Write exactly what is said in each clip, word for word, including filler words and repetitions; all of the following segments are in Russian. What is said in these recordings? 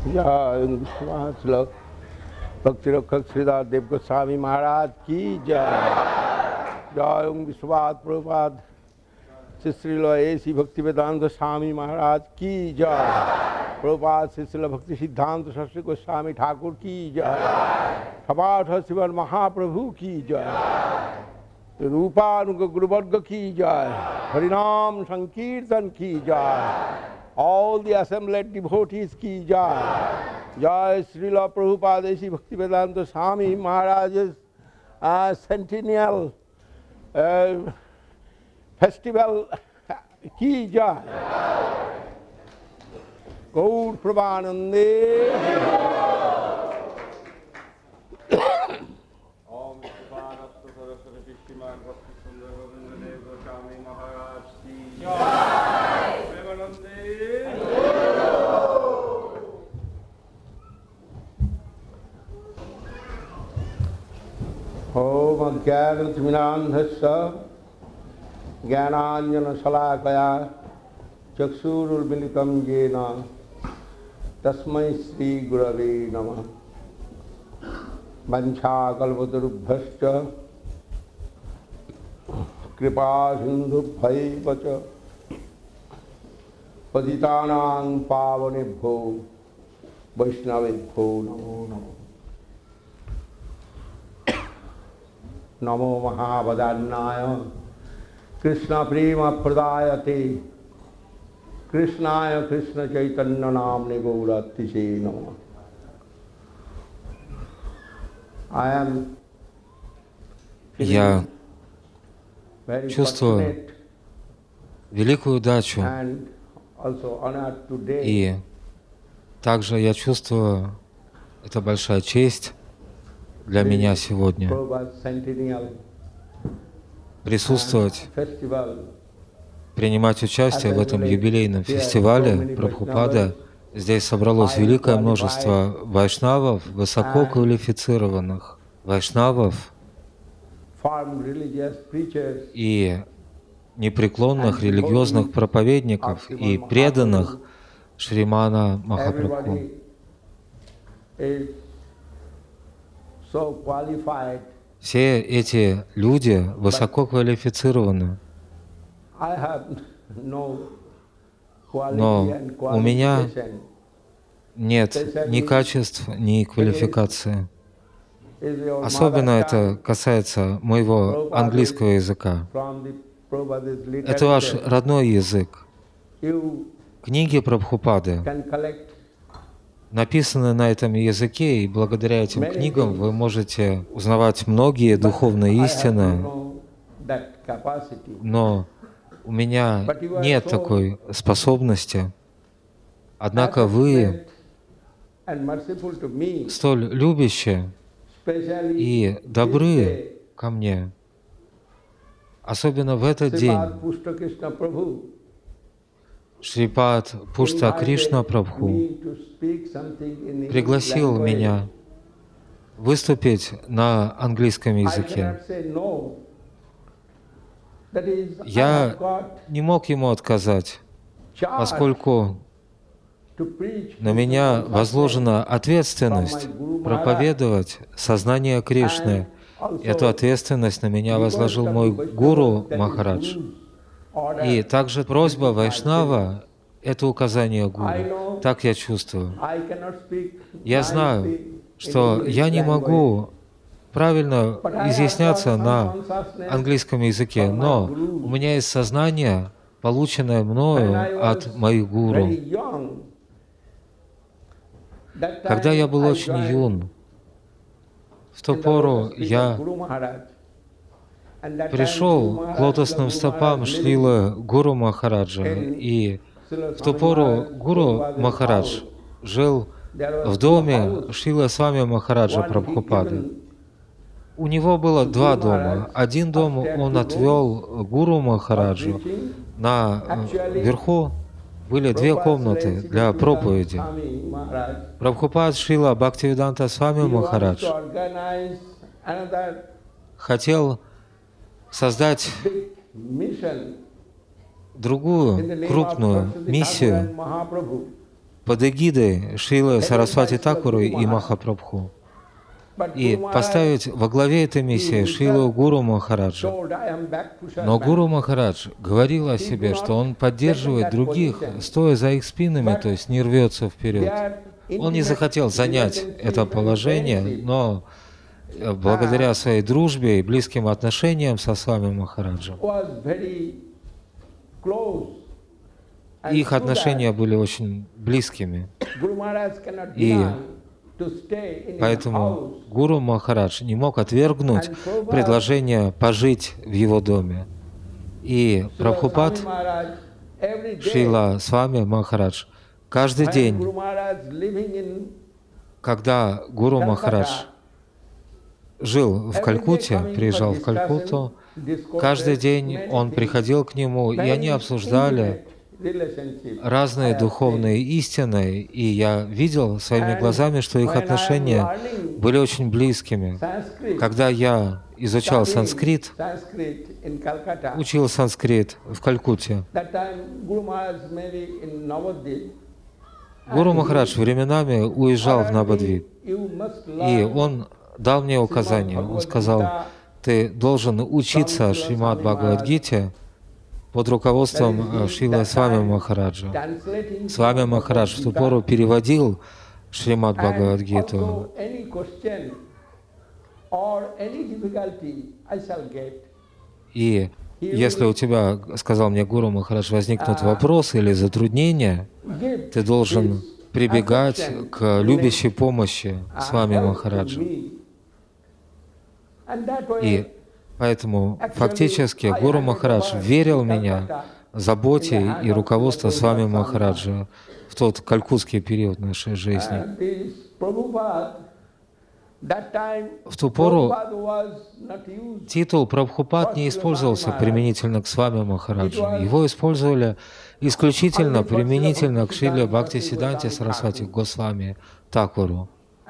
जय श्रील भक्ति रक्षक श्रीदास देव गोस्वामी महाराज की जय। जय ओम विश्वनाथ प्रभुपाद श्री श्रील ऐसी भक्ति वेदांत स्वामी महाराज की जय। प्रभुपाद श्री श्रील भक्ति सिद्धांत सरस्वती गोस्वामी ठाकुर की जय। ठपाठ शिवन महाप्रभु की जय। रूपानुग गुरुवर्ग की जय। हरिनाम संकीर्तन की जय। All the assembled devotees की जय। जय श्रील प्रभुपाद ऐसी भक्ति वेदांत स्वामी महाराज सेंटिनियल फेस्टिवल की जय। गौर प्रभानंदे। ओम कृपानंद सरस्वती श्रीमान भक्ति सुंदर गोविंद देव गोस्वामी महाराज की जय। प्रेमानंदे। ओम अज्ञानतिमिरान्धस्य ज्ञानाञ्जनशलाकया चक्षुरुन्मीलितं येन तस्मै श्रीगुरवे नमः। वंशाकल्पतरुभ्यश्च कृपासिन्धुभ्यैव च पतितानां पावनेभ्यो वैष्णवेभ्यो नमो नमः। नमो महावदान्नाय कृष्ण प्रेम प्रदायते कृष्णाय कृष्ण चैतन्य नाम्ने गौरतिसे नमः। Я чувствую великую удачу, и также я чувствую, это большая честь для меня сегодня присутствовать, принимать участие в этом юбилейном фестивале Прабхупады. Здесь собралось великое множество вайшнавов, высоко квалифицированных вайшнавов и непреклонных религиозных проповедников и преданных Шримана Махапрабху. Все эти люди высоко квалифицированы, но у меня нет ни качеств, ни квалификации. Особенно это касается моего английского языка. Это ваш родной язык. Книги Прабхупады написаны на этом языке, и благодаря этим книгам вы можете узнавать многие духовные истины, но у меня нет такой способности. Однако вы столь любящие и добры ко мне, особенно в этот день. Шрипад Пушта Кришна Прабху пригласил меня выступить на английском языке. Я не мог ему отказать, поскольку на меня возложена ответственность проповедовать сознание Кришны. Эту ответственность на меня возложил мой гуру Махарадж. И также просьба Вайшнава — это указание гуру. Так я чувствую. Я знаю, что я не могу правильно изъясняться на английском языке, но у меня есть сознание, полученное мною от моих гуру. Когда я был очень юн, в ту пору я пришел к лотосным стопам Шрилы Гуру Махараджа, и в ту пору Гуру Махарадж жил в доме Шрилы Свами Махараджа Прабхупады. У него было два дома. Один дом он отвел Гуру Махараджу. На верху были две комнаты для проповеди. Прабхупад Шрила Бхактивиданта Свами Махарадж хотел создать другую крупную миссию под эгидой Шрилы Сарасвати Такуры и Махапрабху. И поставить во главе этой миссии Шрилу Гуру Махараджа. Но Гуру Махарадж говорил о себе, что он поддерживает других, стоя за их спинами, то есть не рвется вперед. Он не захотел занять это положение, но благодаря своей дружбе и близким отношениям со Свами Махараджем, их отношения были очень близкими. И поэтому Гуру Махарадж не мог отвергнуть предложение пожить в его доме. И Прабхупад, Шрила Свами Махарадж, каждый день, когда Гуру Махарадж жил в Калькутте, приезжал в Калькутту, каждый день он приходил к нему, и они обсуждали разные духовные истины, и я видел своими глазами, что их отношения были очень близкими. Когда я изучал санскрит, учил санскрит в Калькутте, Гуру Махарадж временами уезжал в Навадвип, и он дал мне указание. Он сказал: ты должен учиться Шримад Бхагавад-гите под руководством Шрилы Свами Махараджа. Свами Махарадж в ту пору переводил Шримад Бхагавад-гиту. И если у тебя, сказал мне Гуру Махарадж, возникнут вопросы или затруднения, ты должен прибегать к любящей помощи Свами Махараджа. И поэтому фактически Гуру Махарадж верил в меня, заботе и руководство Свами Махараджа в тот калькутский период нашей жизни. В ту пору титул Прабхупад не использовался применительно к Свами Махараджу. Его использовали исключительно применительно к Шриле Бхактисиддханте Сарасвати Госвами Такуру.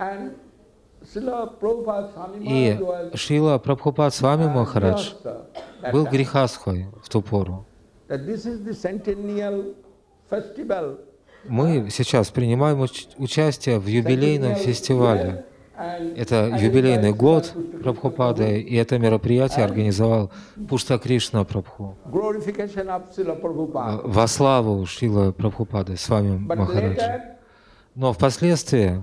И Шрила Прабхупад Свами Махарадж был грихастхой в ту пору. Мы сейчас принимаем уч участие в юбилейном фестивале. Это юбилейный год Прабхупады, и это мероприятие организовал Пушта Кришна Прабху во славу Шрилы Прабхупады Свами Махараджа. Но впоследствии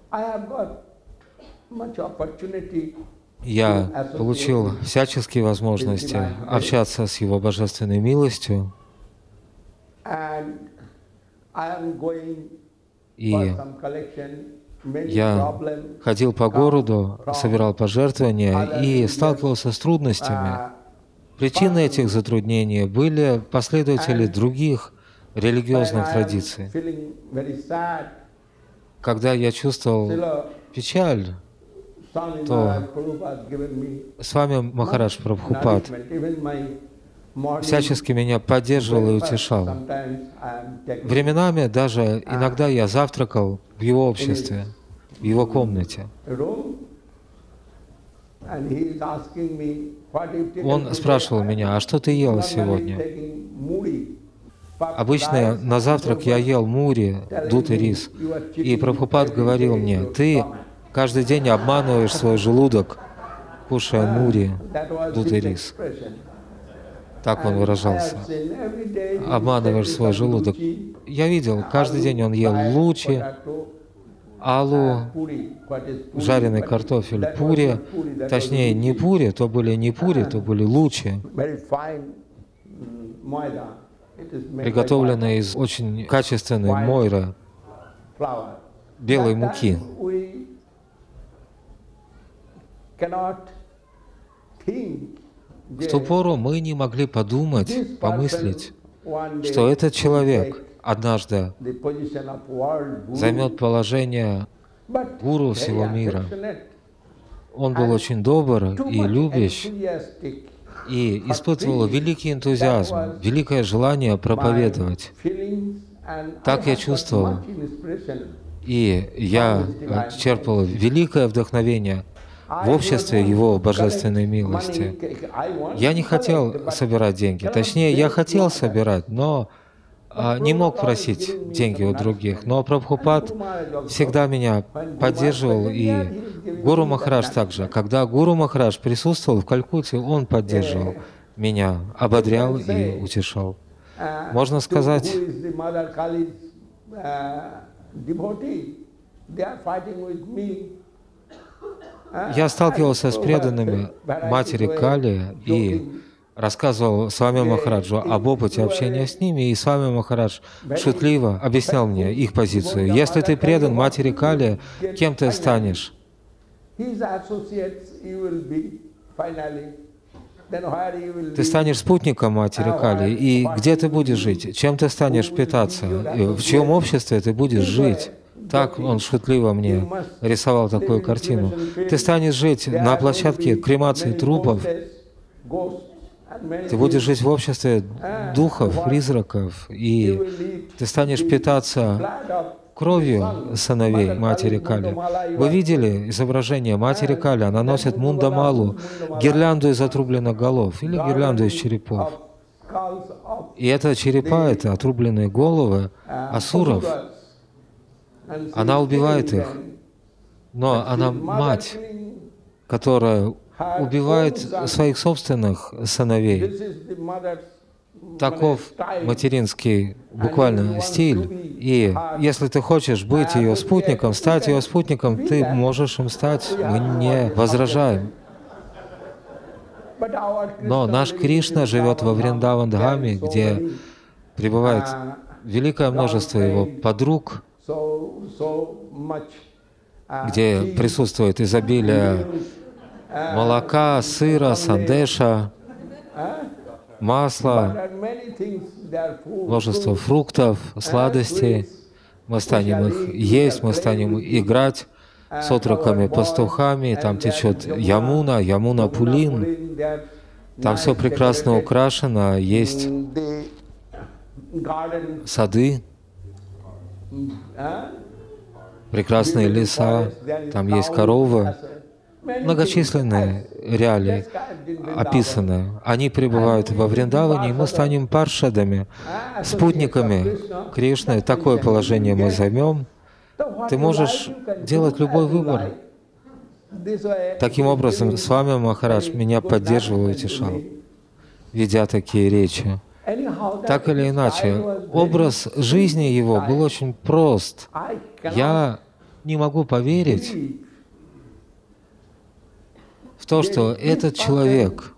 я получил всяческие возможности общаться с Его божественной милостью, и я ходил по городу, собирал пожертвования и сталкивался с трудностями. Причиной этих затруднений были последователи других религиозных традиций. Когда я чувствовал печаль, то Свами Махарадж Прабхупад всячески меня поддерживал и утешал. Временами даже иногда я завтракал в его обществе, в его комнате. Он спрашивал меня: а что ты ела сегодня? Обычно на завтрак я ел мури, дутый рис. И Прабхупад говорил мне: ты каждый день обманываешь свой желудок, кушая мури, дутый рис. Так он выражался. Обманываешь свой желудок. Я видел, каждый день он ел лучи, алу, жареный картофель, пури. Точнее, не пури, то были не пури, то были лучи, приготовленные из очень качественной мойры, белой муки. В ту пору мы не могли подумать, помыслить, что этот человек однажды займет положение гуру всего мира. Он был очень добр и любящ, и испытывал великий энтузиазм, великое желание проповедовать. Так я чувствовал, и я черпал великое вдохновение в обществе Его божественной милости. Я не хотел собирать деньги, точнее, я хотел собирать, но а, не мог просить деньги у других, но Прабхупад всегда меня поддерживал, и Гуру Махарадж также. Когда Гуру Махарадж присутствовал в Калькутте, он поддерживал меня, ободрял и утешал. Можно сказать, я сталкивался с преданными матери Кали и рассказывал Свами Махараджу об опыте общения с ними, и Свами Махарадж шутливо объяснял мне их позицию. Если ты предан матери Кали, кем ты станешь? Ты станешь спутником матери Кали, и где ты будешь жить? Чем ты станешь питаться? И в чьем обществе ты будешь жить? Так он шутливо мне рисовал такую картину. Ты станешь жить на площадке кремации трупов, ты будешь жить в обществе духов, призраков, и ты станешь питаться кровью сыновей матери Кали. Вы видели изображение матери Кали? Она носит мундамалу, гирлянду из отрубленных голов или гирлянду из черепов. И это черепа, это отрубленные головы асуров. Она убивает их, но она мать, которая убивает своих собственных сыновей. Таков материнский буквально стиль. И если ты хочешь быть ее спутником, стать ее спутником, ты можешь им стать. Мы не возражаем. Но наш Кришна живет во Вриндаван-дхаме, где пребывает великое множество его подруг, где присутствует изобилие молока, сыра, сандеша, масла, множество фруктов, сладостей. Мы станем их есть, мы станем играть с отроками, пастухами. Там течет Ямуна, Ямуна-Пулин. Там все прекрасно украшено, есть сады, прекрасные леса, там есть коровы. Многочисленные реалии описаны. Они пребывают во Вриндаване, и мы станем паршадами, спутниками Кришны. Такое положение мы займем. Ты можешь делать любой выбор. Таким образом, Свами Махарадж меня поддерживал и утешал, ведя такие речи. Так или иначе, образ жизни его был очень прост. Я не могу поверить в то, что этот человек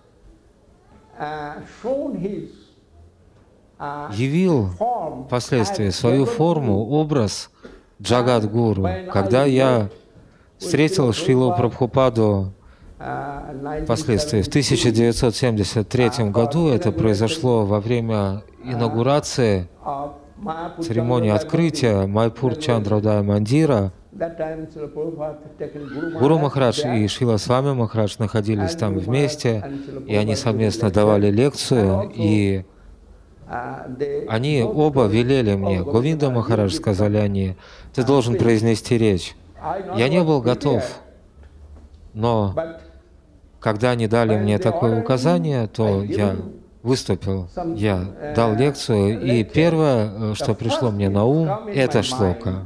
явил впоследствии свою форму, образ Джагадгуру. Когда я встретил Шрилу Прабхупаду впоследствии в тысяча девятьсот семьдесят третьем году, это произошло во время инаугурации, церемонии открытия Майпур Чандра-Удая Мандира, Гуру Махарадж и Шрила Свами Махарадж находились там вместе, и они совместно давали лекцию, и они оба велели мне, Говинда Махарадж, сказали они, ты должен произнести речь. Я не был готов, но когда они дали мне такое указание, то я выступил, я дал лекцию, и первое, что пришло мне на ум, это шлока.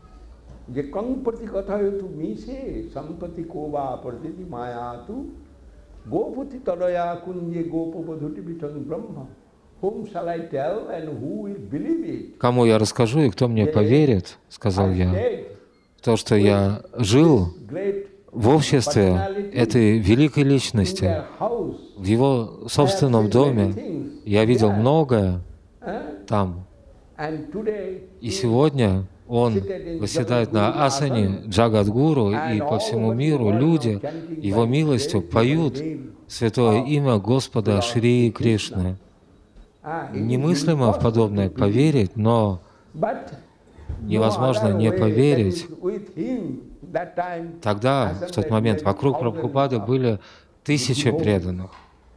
Кому я расскажу и кто мне поверит, сказал я, то, что я жил в обществе этой великой личности, в его собственном доме. Я видел многое там. И сегодня он восседает на асане Джагадгуру, и по всему миру люди его милостью поют святое имя Господа Шри Кришны. Немыслимо в подобное поверить, но невозможно не поверить. Тогда, в тот момент, вокруг Прабхупады были тысячи преданных.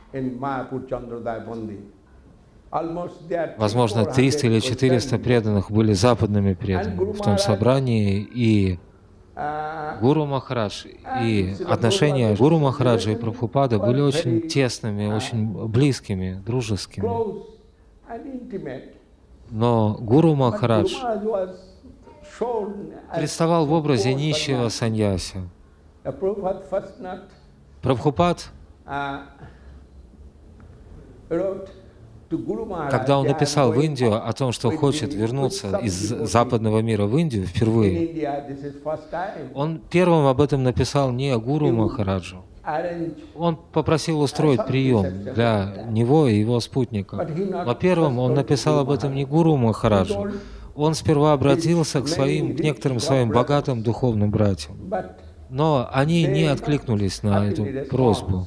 Возможно, триста или четыреста преданных были западными преданными в том собрании, и Гуру Махарадж, и отношения Гуру Махараджа и Прабхупады были очень тесными, очень близкими, дружескими. Но Гуру Махарадж представал в образе нищего саньяси. Прабхупад, когда он написал в Индию о том, что хочет вернуться из западного мира в Индию впервые, он первым об этом написал не Гуру Махараджу. Он попросил устроить прием для него и его спутников. Но первым он написал об этом не Гуру Махараджу. Он сперва обратился к своим, к некоторым своим богатым духовным братьям. Но они не откликнулись на эту просьбу.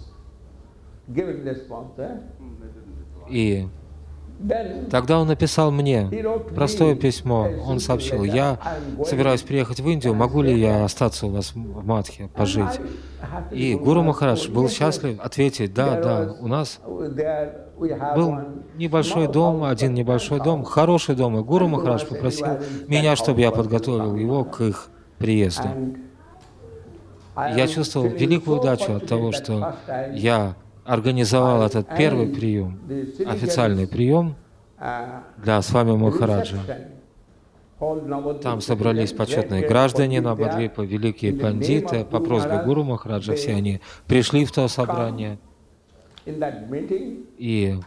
И тогда он написал мне простое письмо. Он сообщил: я собираюсь приехать в Индию, могу ли я остаться у вас в Мадхе, пожить? И Гуру Махарадж был счастлив ответить: да, да, у нас был небольшой дом, один небольшой дом, хороший дом. И Гуру Махарадж попросил меня, чтобы я подготовил его к их приезду. Я чувствовал великую удачу от того, что я организовал этот первый прием, официальный прием для Свами Махараджа. Там собрались почетные граждане Навадвипа, великие пандиты. По просьбе Гуру Махараджа все они пришли в то собрание. И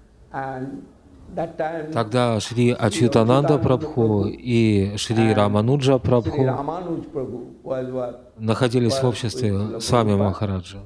тогда Шри Ачютананда Прабху и Шри Рамануджа Прабху находились в обществе Свами Махараджа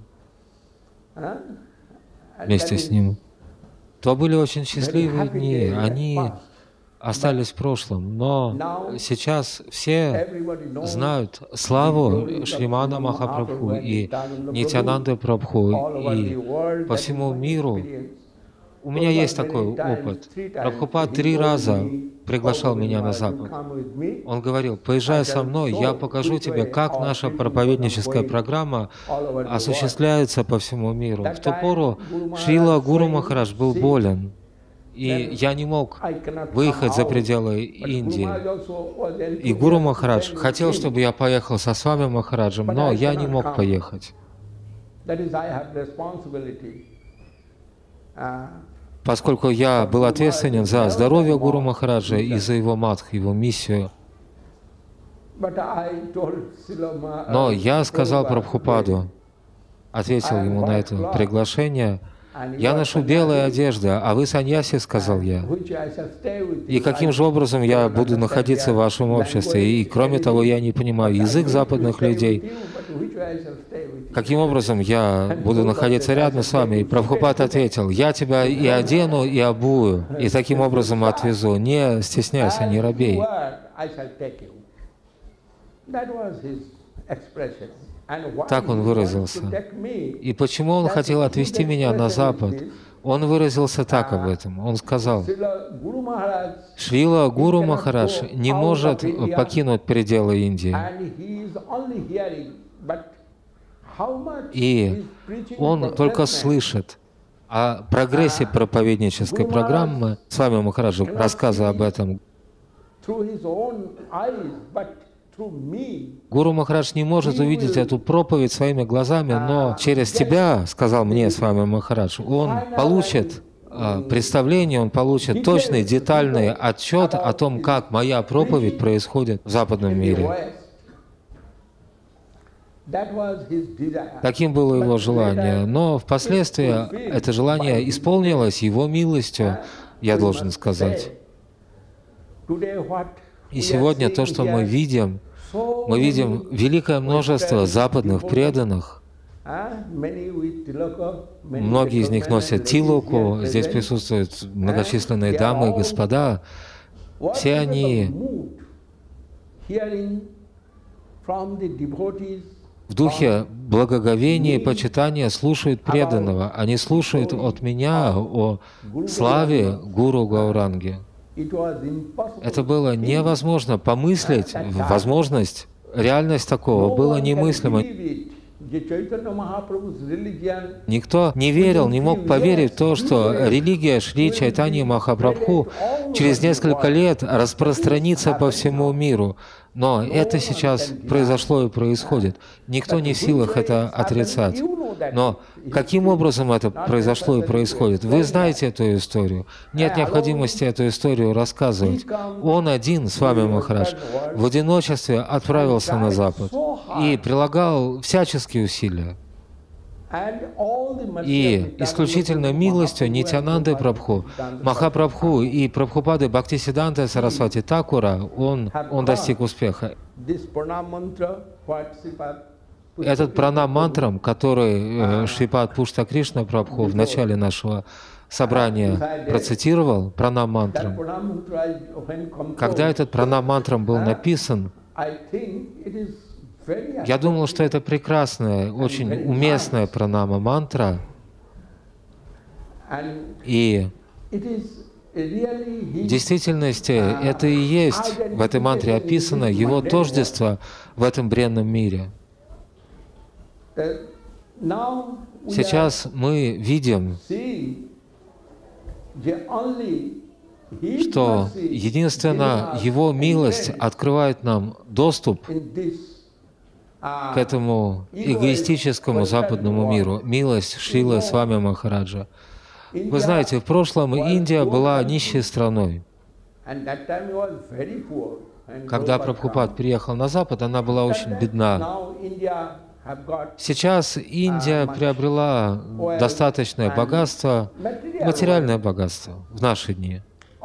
вместе с ним. То были очень счастливые дни, они остались в прошлом, но сейчас все знают славу Шримана Махапрабху и Нитьянанды Прабху, и по всему миру. У меня есть такой опыт. Прабхупад три раза приглашал меня на Запад. Он говорил: поезжай со мной, я покажу тебе, как наша проповедническая программа осуществляется по всему миру. В ту пору Шрила Гуру Махарадж был болен, и я не мог выехать за пределы Индии. И Гуру Махарадж хотел, чтобы я поехал со Свами Махараджем, но я не мог поехать. Поскольку я был ответственен за здоровье Гуру Махараджа и за его мадх, его миссию. Но я сказал Прабхупаду, ответил ему на это приглашение: я ношу белые одежды, а вы саньяси, сказал я. И каким же образом я буду находиться в вашем обществе? И кроме того, я не понимаю язык западных людей. Каким образом я буду находиться рядом с вами? И Прабхупад ответил: я тебя и одену, и обую, и таким образом отвезу. Не стесняйся, не робей. Так он выразился. И почему он хотел отвезти меня на Запад? Он выразился так об этом. Он сказал: Шрила Гуру Махарадж не может покинуть пределы Индии. И он только слышит о прогрессе проповеднической программы Свами Махараджа, рассказы об этом. Гуру Махарадж не может увидеть эту проповедь своими глазами, но через тебя, сказал мне Свами Махарадж, он получит э, представление, он получит точный, детальный отчет о том, как моя проповедь происходит в западном мире. Таким было его желание, но впоследствии это желание исполнилось его милостью, я должен сказать. И сегодня то, что мы видим, мы видим великое множество западных преданных. Многие из них носят тилоку, здесь присутствуют многочисленные дамы и господа. Все они в духе благоговения и почитания слушают преданного. Они слушают от меня о славе Гуру Гауранги. Это было невозможно помыслить, возможность, реальность такого было немыслимо. Никто не верил, не мог поверить в то, что религия Шри Чайтаньи Махапрабху через несколько лет распространится по всему миру. Но это сейчас произошло и происходит. Никто не в силах это отрицать. Но каким образом это произошло и происходит? Вы знаете эту историю. Нет необходимости эту историю рассказывать. Он один, с вами Махарадж, в одиночестве отправился на Запад и прилагал всяческие усилия. И исключительно милостью Нитьянанды Прабху, Махапрабху и Прабхупады Бхактисиданты Сарасвати Такура он, он достиг успеха. Этот пранам-мантрам, который э, Шрипад Пушта Кришна Прабху в начале нашего собрания процитировал, пранам-мантрам, когда этот пранам-мантрам был написан, я думал, что это прекрасная, очень уместная пранама-мантра, и в действительности это и есть в этой мантре описано его тождество в этом бренном мире. Сейчас мы видим, что единственно Его милость открывает нам доступ к этому эгоистическому западному миру, милость Шрилы Свами Махараджа. Вы знаете, в прошлом Индия была нищей страной. Когда Прабхупад приехал на Запад, она была очень бедна. Сейчас Индия приобрела достаточное богатство, материальное богатство в наши дни.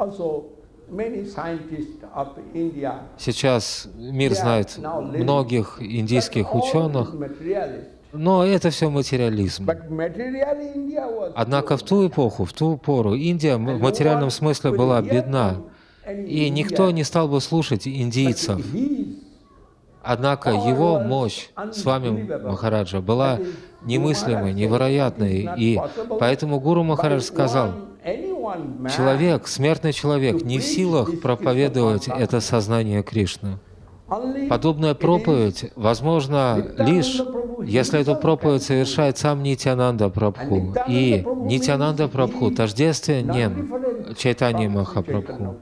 Сейчас мир знает многих индийских ученых, но это все материализм. Однако в ту эпоху, в ту пору Индия в материальном смысле была бедна, и никто не стал бы слушать индийцев. Однако его мощь с вами Махараджа была немыслимой, невероятной, и поэтому Гуру Махарадж сказал: человек, смертный человек, не в силах проповедовать это сознание Кришны. Подобная проповедь возможна лишь, если эту проповедь совершает сам Нитьянанда Прабху. И Нитьянанда Прабху тождественен Чайтанья Махапрабху.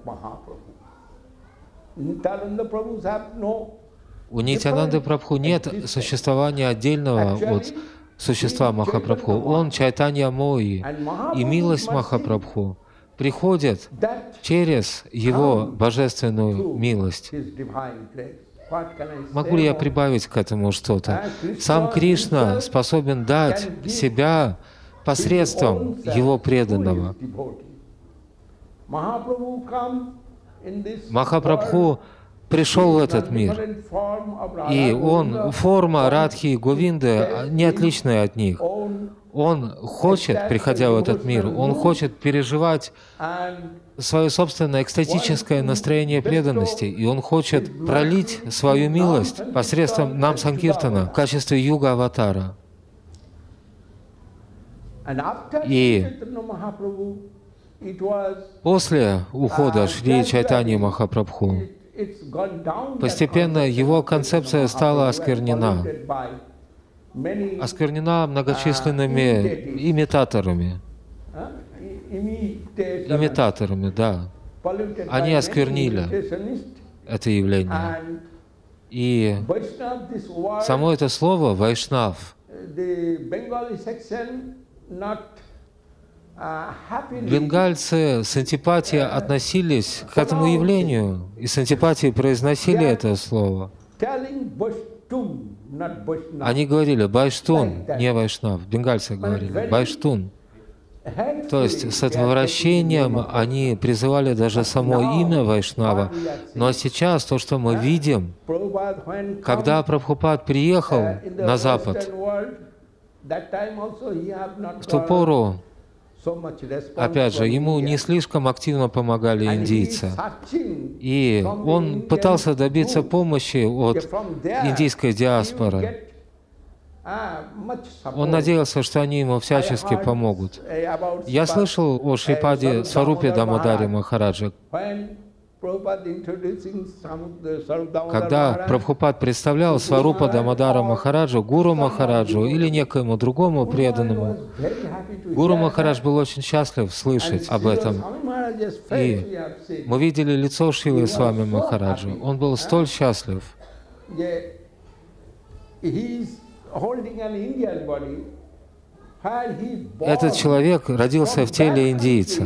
У Нитьянанды Прабху нет существования отдельного от существа Махапрабху. Он Чайтанья Мои, и милость Махапрабху приходит через его божественную милость. Могу ли я прибавить к этому что-то? Сам Кришна способен дать себя посредством его преданного. Махапрабху пришел в этот мир, и он, форма Радхи и Говинды, не отличная от них. Он хочет, приходя в этот мир, он хочет переживать свое собственное экстатическое настроение преданности, и он хочет пролить свою милость посредством нам Санкиртана в качестве юга-аватара. И после ухода Шри Чайтаньи Махапрабху постепенно его концепция стала осквернена. Осквернена многочисленными имитаторами. Имитаторами, да. Они осквернили это явление. И само это слово «вайшнав» бенгальцы с антипатией относились к этому явлению и с антипатией произносили это слово. Они говорили «байштун», не «вайшнав», бенгальцы говорили «байштун». То есть с отвращением они призывали даже само имя Вайшнава. Но сейчас то, что мы видим, когда Прабхупад приехал на Запад, в ту пору, опять же, ему не слишком активно помогали индийцы. И он пытался добиться помощи от индийской диаспоры. Он надеялся, что они ему всячески помогут. Я слышал о Шрипаде Сварупе Дамодаре Махараджа. Когда Прабхупад представлял Сварупа Дамодара Махараджу, Гуру Махараджу или некоему другому преданному, Гуру Махарадж был очень счастлив слышать об этом. И мы видели лицо Шрилы Свами Махараджа. Он был столь счастлив. Этот человек родился в теле индийца.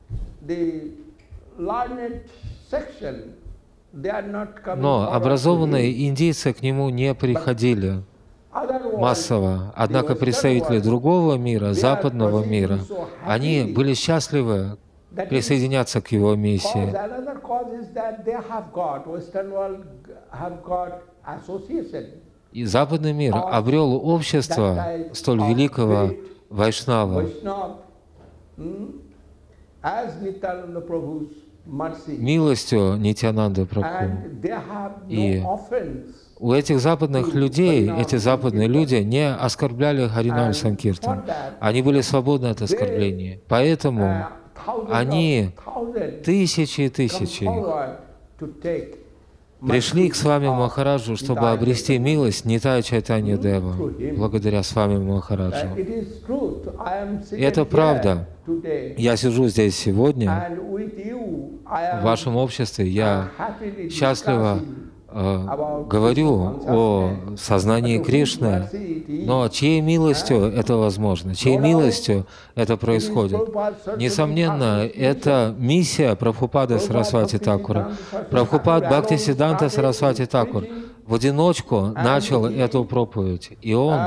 Но образованные индийцы к нему не приходили массово. Однако представители другого мира, западного мира, они были счастливы присоединяться к его миссии. И западный мир обрел общество столь великого Вайшнава. Милостью Нитьянанды Прабху. И у этих западных людей, эти западные люди не оскорбляли Харинам Санкиртан. Они были свободны от оскорблений. Поэтому они тысячи и тысячи пришли к Свами Махараджу, чтобы обрести милость Нитая Чайтанья Дева, благодаря Свами Махараджу. И это правда. Я сижу здесь сегодня, в вашем обществе, я счастливо э, говорю о сознании Кришны, но чьей милостью это возможно, чьей милостью это происходит? Несомненно, это миссия Прабхупады Сарасвати Такура. Прабхупад Бхактисиддханта Сарасвати Такур в одиночку начал эту проповедь, и он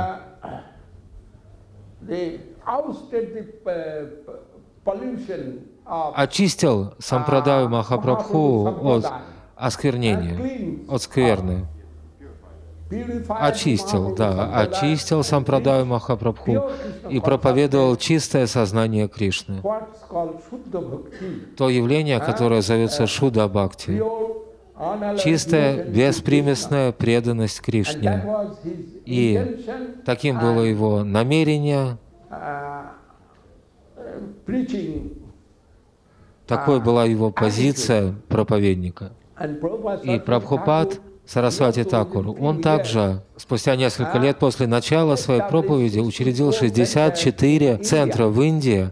очистил Сампрадаю Махапрабху от осквернения, от скверны. Очистил, да, очистил Сампрадаю Махапрабху и проповедовал чистое сознание Кришны. То явление, которое зовется Шудда Бхакти. Чистая, беспримесная преданность Кришне. И таким было его намерение. Такой была его позиция проповедника. И Прабхупад Сарасвати Такур, он также спустя несколько лет после начала своей проповеди учредил шестьдесят четыре центра в Индии.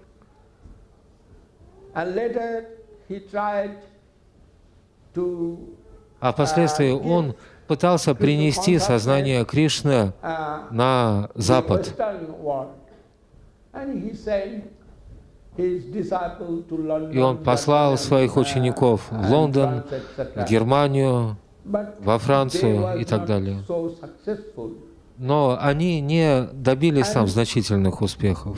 А впоследствии он пытался принести сознание Кришны на Запад. И он послал своих учеников в Лондон, в Германию, во Францию и так далее. Но они не добились там значительных успехов.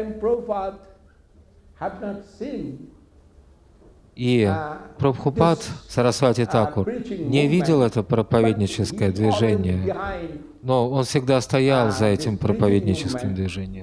И Прабхупад Сарасвати Такур не видел это проповедническое движение, но он всегда стоял за этим проповедническим движением.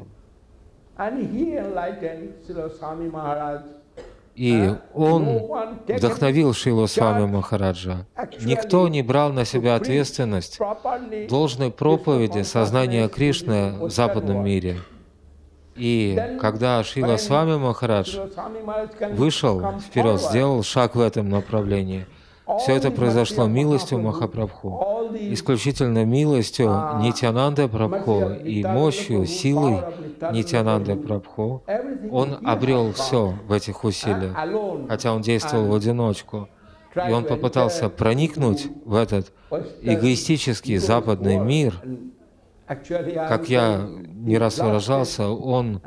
И он вдохновил Шрилу Свами Махараджа. Никто не брал на себя ответственность должной проповеди сознания Кришны в западном мире. И когда Шрила Свами Махарадж вышел вперед, сделал шаг в этом направлении, все это произошло милостью Махапрабху, исключительно милостью Нитьянанды Прабху и мощью, силой Нитьянанды Прабху. Он обрел все в этих усилиях, хотя он действовал в одиночку. И он попытался проникнуть в этот эгоистический западный мир. Как я не раз выражался, он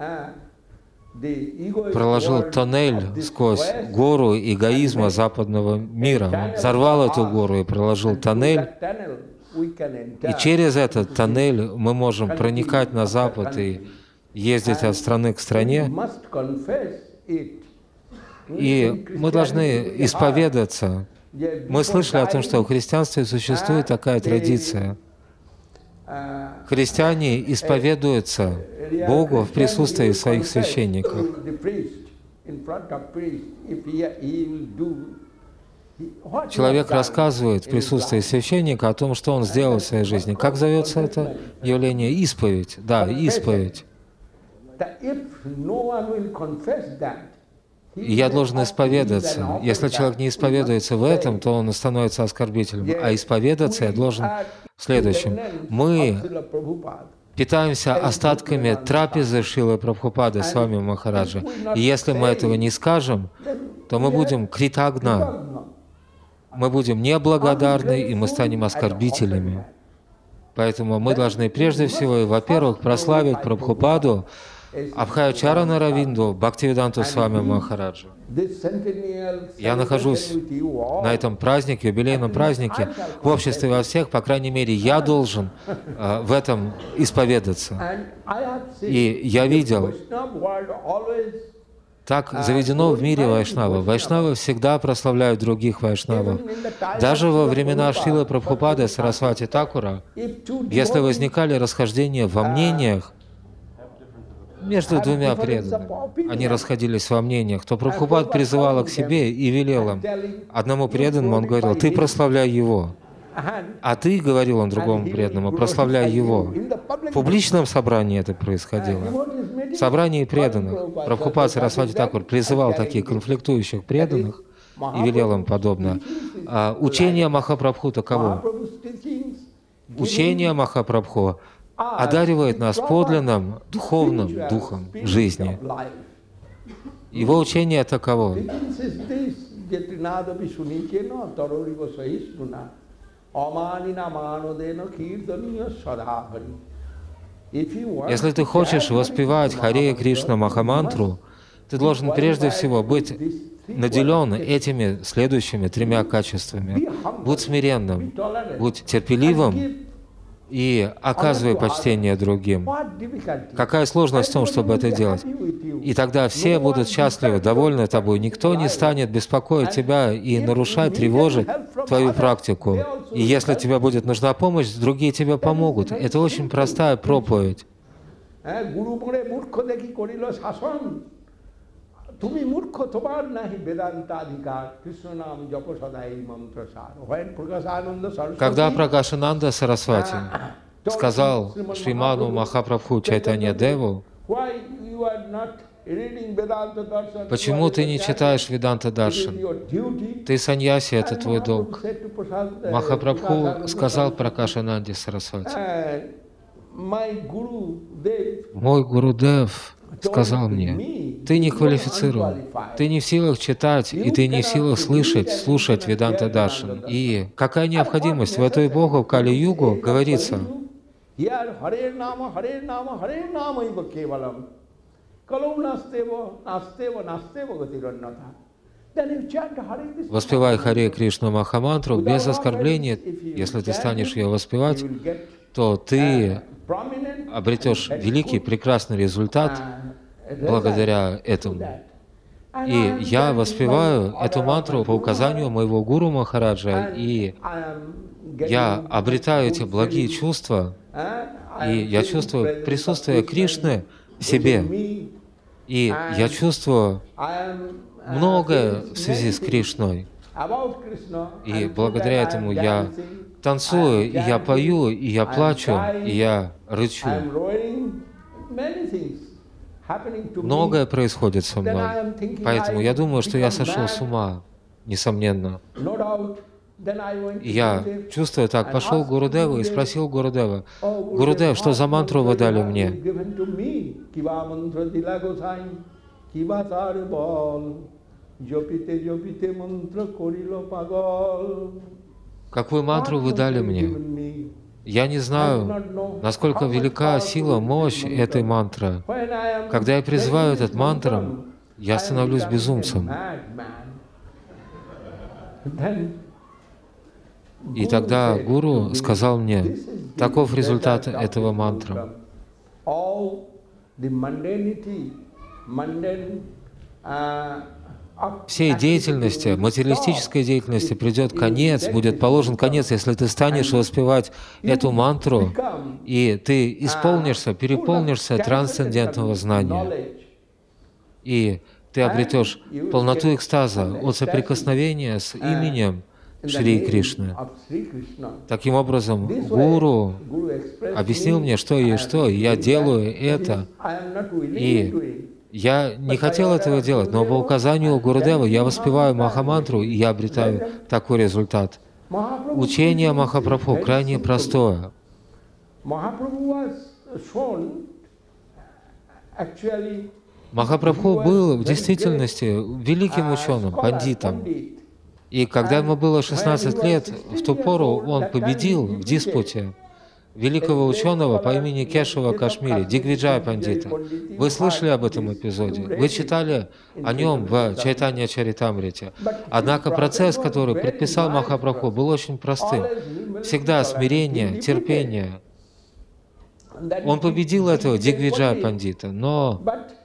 проложил тоннель сквозь гору эгоизма западного мира. Он взорвал эту гору и проложил тоннель. И через этот тоннель мы можем проникать на Запад и ездить от страны к стране. И мы должны исповедаться. Мы слышали о том, что в христианстве существует такая традиция. Христиане исповедуются Богу в присутствии своих священников. Человек рассказывает в присутствии священника о том, что он сделал в своей жизни. Как зовется это явление? Исповедь. Да, исповедь. И я должен исповедаться. Если человек не исповедуется в этом, то он становится оскорбителем. А исповедаться я должен в следующем. Мы питаемся остатками трапезы Шрилы Прабхупады Свами Махараджа. И если мы этого не скажем, то мы будем критагна, мы будем неблагодарны, и мы станем оскорбителями. Поэтому мы должны прежде всего, во-первых, прославить Прабхупаду, Абхайачарана Равинду, Бхактивиданту Свами Махараджу. Я нахожусь на этом празднике, юбилейном празднике, в обществе во всех, по крайней мере, я должен э, в этом исповедаться. И я видел, так заведено в мире вайшнавов. Вайшнавы всегда прославляют других вайшнавов. Даже во времена Шрилы Прабхупады Сарасвати Такура, если возникали расхождения во мнениях между двумя преданными, они расходились во мнениях, то Прабхупад призывал к себе и велел им. Одному преданному он говорил: «Ты прославляй его». А ты, говорил он другому преданному, прославляй его. В публичном собрании это происходило. В собрании преданных Прабхупад Сарасвати Такур призывал таких конфликтующих преданных и велел им подобное. А учение Махапрабху таково. Учение Махапрабху одаривает нас подлинным духовным духом жизни. Его учение таково. Если ты хочешь воспевать Харе Кришна Махамантру, ты должен прежде всего быть наделен этими следующими тремя качествами. Будь смиренным, будь терпеливым и оказывай почтение другим. Какая сложность в том, чтобы это делать? И тогда все будут счастливы, довольны тобой. Никто не станет беспокоить тебя и нарушать, тревожить твою практику. И если тебе будет нужна помощь, другие тебе помогут. Это очень простая проповедь. Когда Пракашананда Сарасвати сказал Шриману Махапрабху Чайтанья Деву: «Почему ты не читаешь Веданта Даршан? Ты саньяси, это твой долг». Махапрабху сказал Пракашананде Сарасвати: «Мой Гурудев сказал мне: ты не квалифицирован, ты не в силах читать, и ты не в силах слышать, слушать Веданта Даршан. И какая необходимость? В эту эпоху Кали-югу говорится: воспевай Харе Кришна Махамантру без оскорбления. Если ты станешь ее воспевать, то ты обретешь великий, прекрасный результат благодаря этому». И я воспеваю эту мантру по указанию моего гуру Махараджа, и я обретаю эти благие чувства, и я чувствую присутствие Кришны в себе, и я чувствую многое в связи с Кришной. И благодаря этому я танцую, и я пою, и я плачу, и я рычу. Многое происходит со мной. Поэтому я думаю, что я сошел с ума, несомненно. И я, чувствуя так, пошел к Гурудеву и спросил Гурудева: «Гурудев, что за мантру вы дали мне?» «Какую мантру вы дали мне? Я не знаю, насколько велика сила, мощь этой мантры. Когда я призываю этот мантром, я становлюсь безумцем». И тогда гуру сказал мне: таков результат этого мантра. Всей деятельности, материалистической деятельности придет конец, будет положен конец, если ты станешь воспевать эту мантру, и ты исполнишься, переполнишься трансцендентного знания. И ты обретешь полноту экстаза от соприкосновения с именем Шри Кришны. Таким образом, гуру объяснил мне, что есть что, и я делаю это. И я не хотел этого делать, но по указанию Гурудева я воспеваю Махамантру, и я обретаю такой результат. Учение Махапрабху крайне простое. Махапрабху был в действительности великим ученым, пандитом. И когда ему было шестнадцать лет, в ту пору он победил в диспуте великого ученого по имени Кешава Кашмири, Дигвиджая Пандита. Вы слышали об этом эпизоде? Вы читали о нем в Чайтанья Чаритамрите. Однако процесс, который предписал Махапрабху, был очень простым. Всегда смирение, терпение. Он победил этого Дигвиджая Пандита, но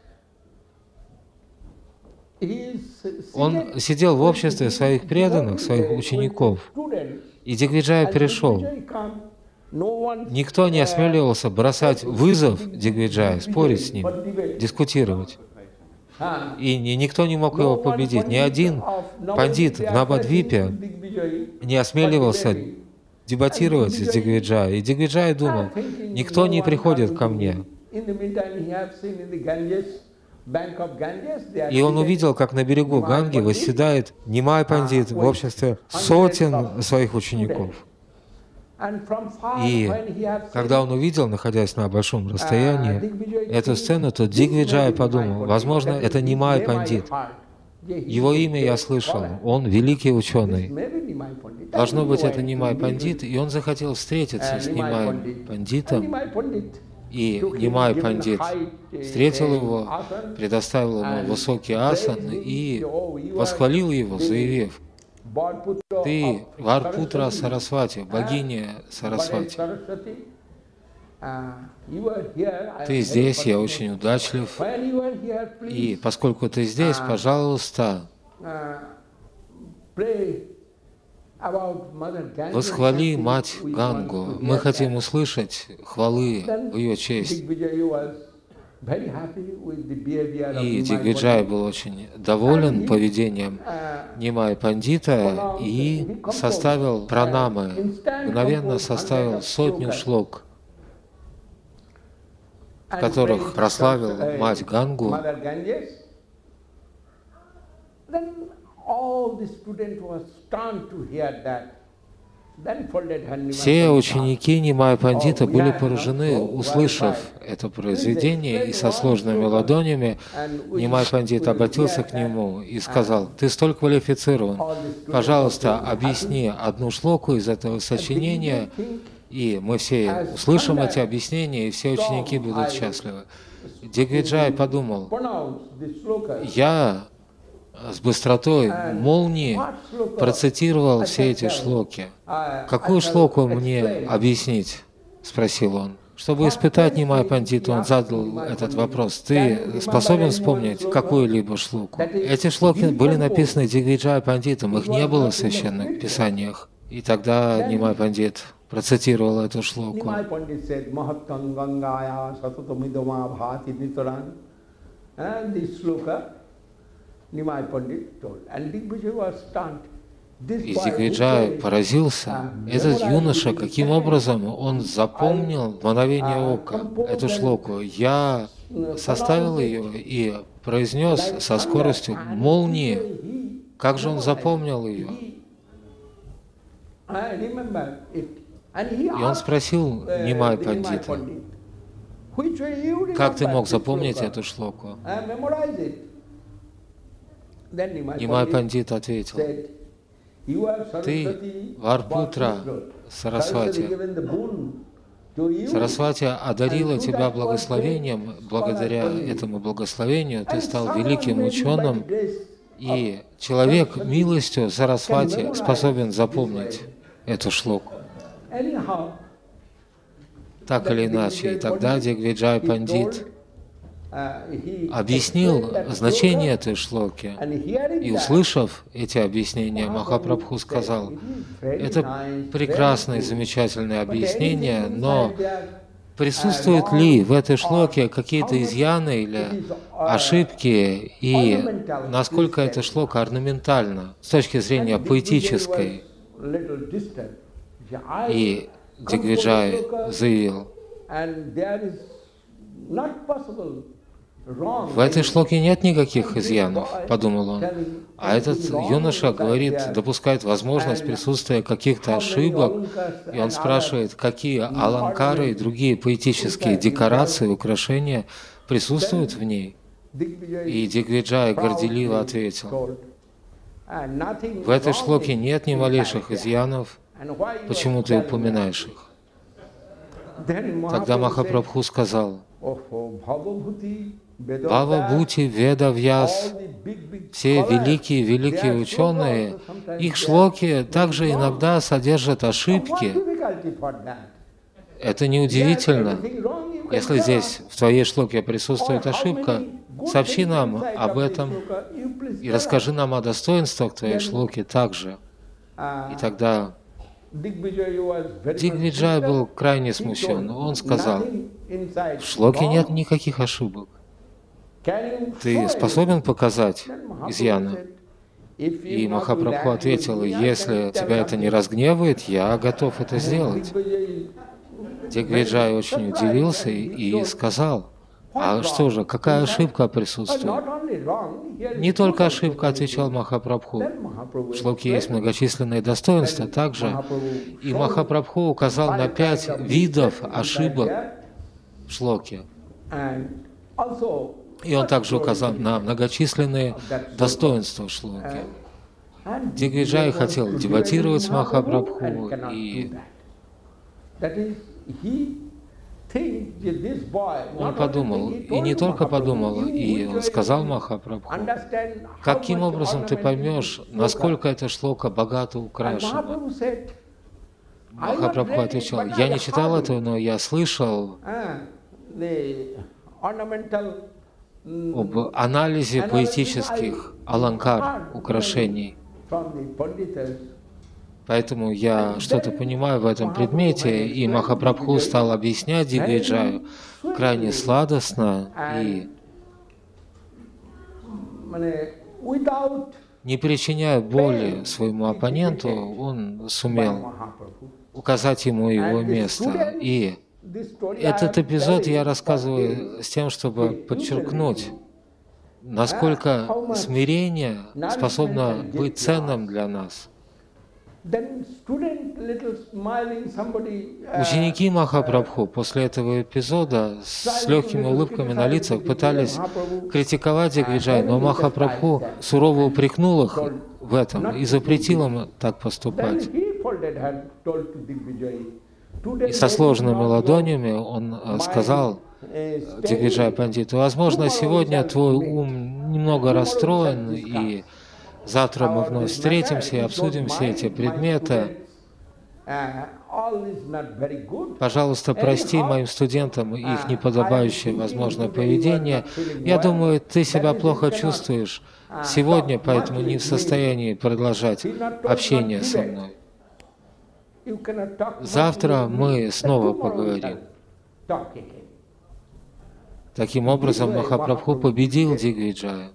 он сидел в обществе своих преданных, своих учеников, и Дигвиджая пришел. Никто не осмеливался бросать вызов Дигвиджая, спорить с ним, дискутировать. И никто не мог его победить. Ни один пандит в Навадвипе не осмеливался дебатировать с Дигвиджая. И Дигвиджай думал, никто не приходит ко мне. И он увидел, как на берегу Ганги восседает Нимай Пандит в обществе сотен своих учеников. И когда он увидел, находясь на большом расстоянии, эту сцену, то Дигвиджай подумал, возможно, это Нимай Пандит. Его имя я слышал, он великий ученый. Должно быть, это Нимай Пандит, и он захотел встретиться с Нимай Пандитом. И Нимай Пандит встретил его, предоставил ему высокий асан и восхвалил его, заявив: «Ты Варпутра Сарасвати, богиня Сарасвати. Ты здесь, я очень удачлив, и поскольку ты здесь, пожалуйста, восхвали мать Гангу. Мы хотим услышать хвалы в ее честь». И Дигвиджай был очень доволен поведением Нимай Пандита и составил пранамы, мгновенно составил сотню шлок, в которых прославил мать Гангу. Все ученики Нимай Пандита были поражены, услышав это произведение, и со сложными ладонями Нимай Пандит обратился к нему и сказал: «Ты столь квалифицирован, пожалуйста, объясни одну шлоку из этого сочинения, и мы все услышим эти объяснения, и все ученики будут счастливы». Дигвиджай подумал: я с быстротой молнии процитировал все эти шлоки. «Какую шлоку мне объяснить?» — спросил он. Чтобы испытать Нимай Пандита, он задал этот вопрос: «Ты способен вспомнить какую-либо шлоку?» Эти шлоки были написаны Дигвиджай Пандитом, их не было в священных писаниях. И тогда Нимай Пандит процитировал эту шлоку. И Дигвиджай поразился. Этот юноша, каким образом он запомнил в мгновение ока эту шлоку. Я составил ее и произнес со скоростью молнии. Как же он запомнил ее? И он спросил Нимай Пандита: «Как ты мог запомнить эту шлоку?» Нимай Пандит ответил: «Ты Варпутра Сарасвати. Сарасвати одарила тебя благословением, благодаря этому благословению ты стал великим ученым, и человек милостью Сарасвати способен запомнить эту шлоку». Так или иначе, и тогда Дигвиджай Пандит объяснил значение этой шлоки, и, услышав эти объяснения, Махапрабху сказал: «Это прекрасное, замечательное объяснение, но присутствуют ли в этой шлоке какие-то изъяны или ошибки, и насколько эта шлока орнаментальна с точки зрения поэтической?» И Дигвиджай заявил: «В этой шлоке нет никаких изъянов», — подумал он. А этот юноша говорит, допускает возможность присутствия каких-то ошибок, и он спрашивает, какие аланкары и другие поэтические декорации, украшения присутствуют в ней. И Дигвиджай горделиво ответил: «В этой шлоке нет ни малейших изъянов. Почему ты упоминаешь их?» Тогда Махапрабху сказал: Бхава Бхути, Веда Вьяс, все великие-великие ученые, их шлоки также иногда содержат ошибки. Это неудивительно. Если здесь в твоей шлоке присутствует ошибка, сообщи нам об этом и расскажи нам о достоинствах твоей шлоки также. И тогда Дигвиджай был крайне смущен. Он сказал: в шлоке нет никаких ошибок. Ты способен показать изъяны? И Махапрабху ответил: если тебя это не разгневает, я готов это сделать. Дигвиджай очень удивился и сказал: а что же, какая ошибка присутствует? Не только ошибка, отвечал Махапрабху. В шлоке есть многочисленные достоинства также. И Махапрабху указал на пять видов ошибок в шлоке. И он также указал на многочисленные достоинства в шлоке. Дигвиджай хотел дебатировать с Махапрабху, и он подумал, и не только подумал, и он сказал Махапрабху: каким образом ты поймешь, насколько эта шлока богато украшена? Махапрабху отвечал: я не читал этого, но я слышал об анализе поэтических аланкар, украшений. Поэтому я что-то понимаю в этом предмете, и Махапрабху стал объяснять Дигвиджаю крайне сладостно и не причиняя боли своему оппоненту, он сумел указать ему его место. И этот эпизод я рассказываю с тем, чтобы подчеркнуть, насколько смирение способно быть ценным для нас. Ученики Махапрабху после этого эпизода с легкими улыбками на лицах пытались критиковать Дигвиджая, но Махапрабху сурово упрекнул их в этом и запретил им так поступать. И со сложными ладонями он сказал Дигвиджай Пандиту: возможно, сегодня твой ум немного расстроен, и завтра мы вновь встретимся и обсудим все эти предметы. Пожалуйста, прости моим студентам их неподобающее, возможно, поведение. Я думаю, ты себя плохо чувствуешь сегодня, поэтому не в состоянии продолжать общение со мной. Завтра мы снова поговорим. Таким образом, Махапрабху победил Дигвиджая.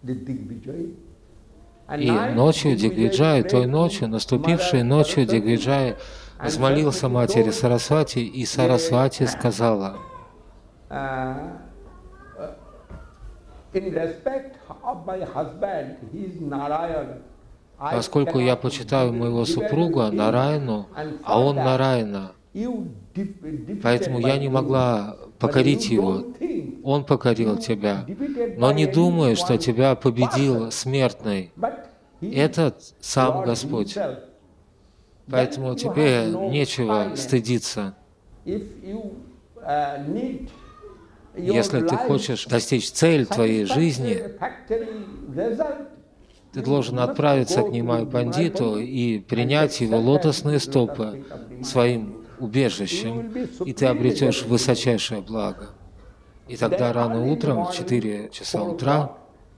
И ночью Дигвиджай, той ночью, наступившей ночью, Дигвиджай взмолился матери Сарасвати, и Сарасвати сказала: поскольку я почитаю моего супруга Нараяну, а он Нараяна, поэтому я не могла покорить его. Он покорил тебя, но не думай, что тебя победил смертный. Этот сам Господь. Поэтому тебе нечего стыдиться. Если ты хочешь достичь цели твоей жизни, ты должен отправиться к Нимай Пандиту и принять его лотосные стопы своим убежищем, и ты обретешь высочайшее благо. И тогда рано утром, в четыре часа утра,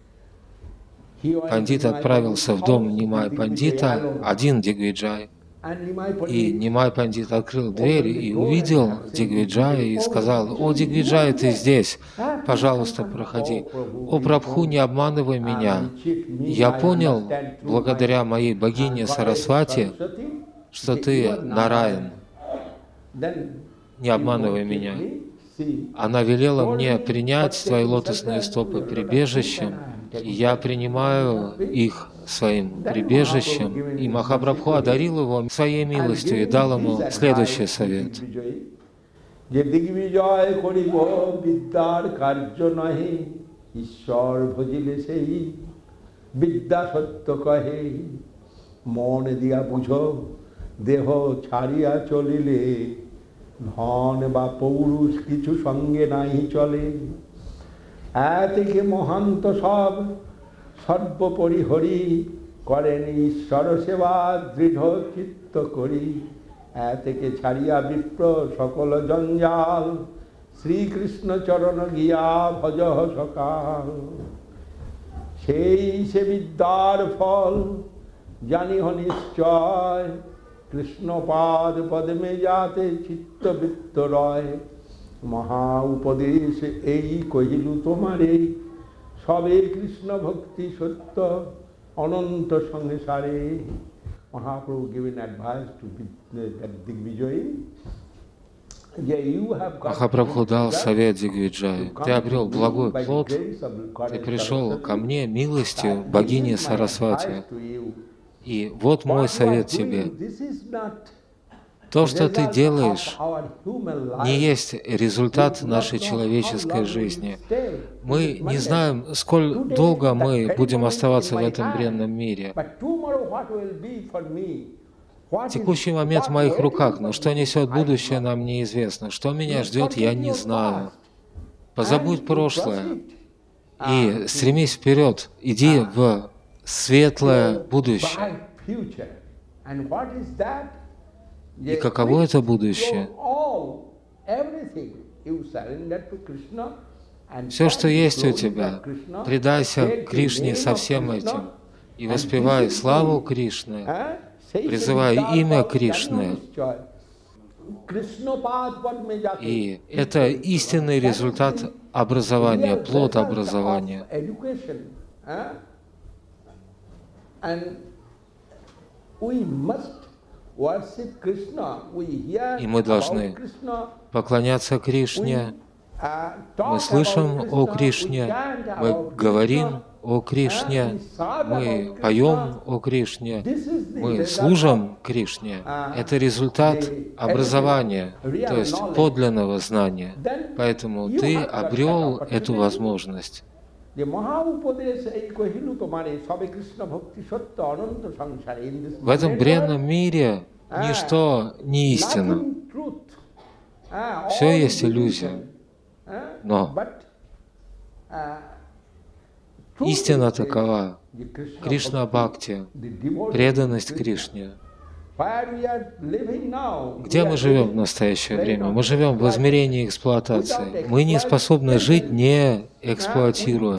Пандит отправился в дом Нимай Пандита, один Дигвиджай. И Нимай Пандит открыл дверь и увидел Дигвиджая и сказал: «О, Дигвиджай, ты здесь, пожалуйста, проходи. О, Прабху, не обманывай меня. Я понял, благодаря моей богине Сарасвати, что ты Нараян. Не обманывай меня. Она велела мне принять твои лотосные стопы прибежищем, и я принимаю их своим прибежищем». И Махапрабху одарил его своей милостью и дал ему следующий совет. ধন বা পৌরুষ কিছু সঙ্গে নাই চলে এতে মহান্ত সব সর্বোপরি হরি করেন ঈশ্বর সেবা দৃঢ় চিত্ত করি এতে ছাড়িয়া বিপ্র সকল জঞ্জাল শ্রীকৃষ্ণ চরণ গিয়া ভজ সকাল সেই সে বিদ্যার ফল জানিহ নিশ্চয় কৃষ্ণপাদ পদ্মে যাতে চিত্তবৃত্ত রয় মহা উপদেশ এই কহিলু তোমারে সবে কৃষ্ণ ভক্তি সত্য অনন্ত সংসারে Mahaprabhu giving advice to Digvijay. Махапрабху дал совет Дигвиджаю. Ты обрел благой плод, ты пришел ко мне милостью богини Сарасвати. И вот мой совет тебе. То, что ты делаешь, не есть результат нашей человеческой жизни. Мы не знаем, сколь долго мы будем оставаться в этом бренном мире. Текущий момент в моих руках, но что несет будущее, нам неизвестно. Что меня ждет, я не знаю. Позабудь прошлое и стремись вперед. Иди в светлое будущее. И каково это будущее? Все, что есть у тебя, предайся Кришне со всем этим и воспевай славу Кришны, призывай имя Кришны. И это истинный результат образования, плод образования. И мы должны поклоняться Кришне. Мы слышим о Кришне, мы говорим о Кришне, мы поем о Кришне, мы служим Кришне. Это результат образования, то есть подлинного знания. Поэтому ты обрел эту возможность. В этом бренном мире ничто не истина. Все есть иллюзия. Но истина такова, Кришна Бхакти, преданность Кришне. Где мы живем в настоящее время? Мы живем в измерении эксплуатации. Мы не способны жить, не эксплуатируя.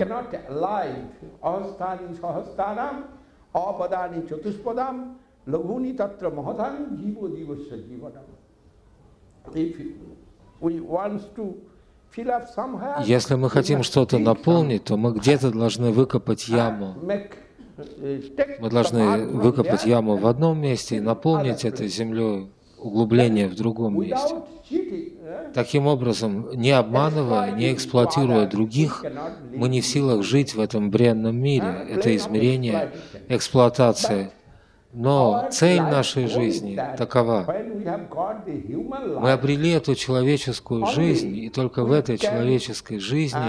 Если мы хотим что-то наполнить, то мы где-то должны выкопать яму. Мы должны выкопать яму в одном месте и наполнить этой землей углубление в другом месте. Таким образом, не обманывая, не эксплуатируя других, мы не в силах жить в этом бренном мире. Это измерение эксплуатации. Но цель нашей жизни такова. Мы обрели эту человеческую жизнь, и только в этой человеческой жизни,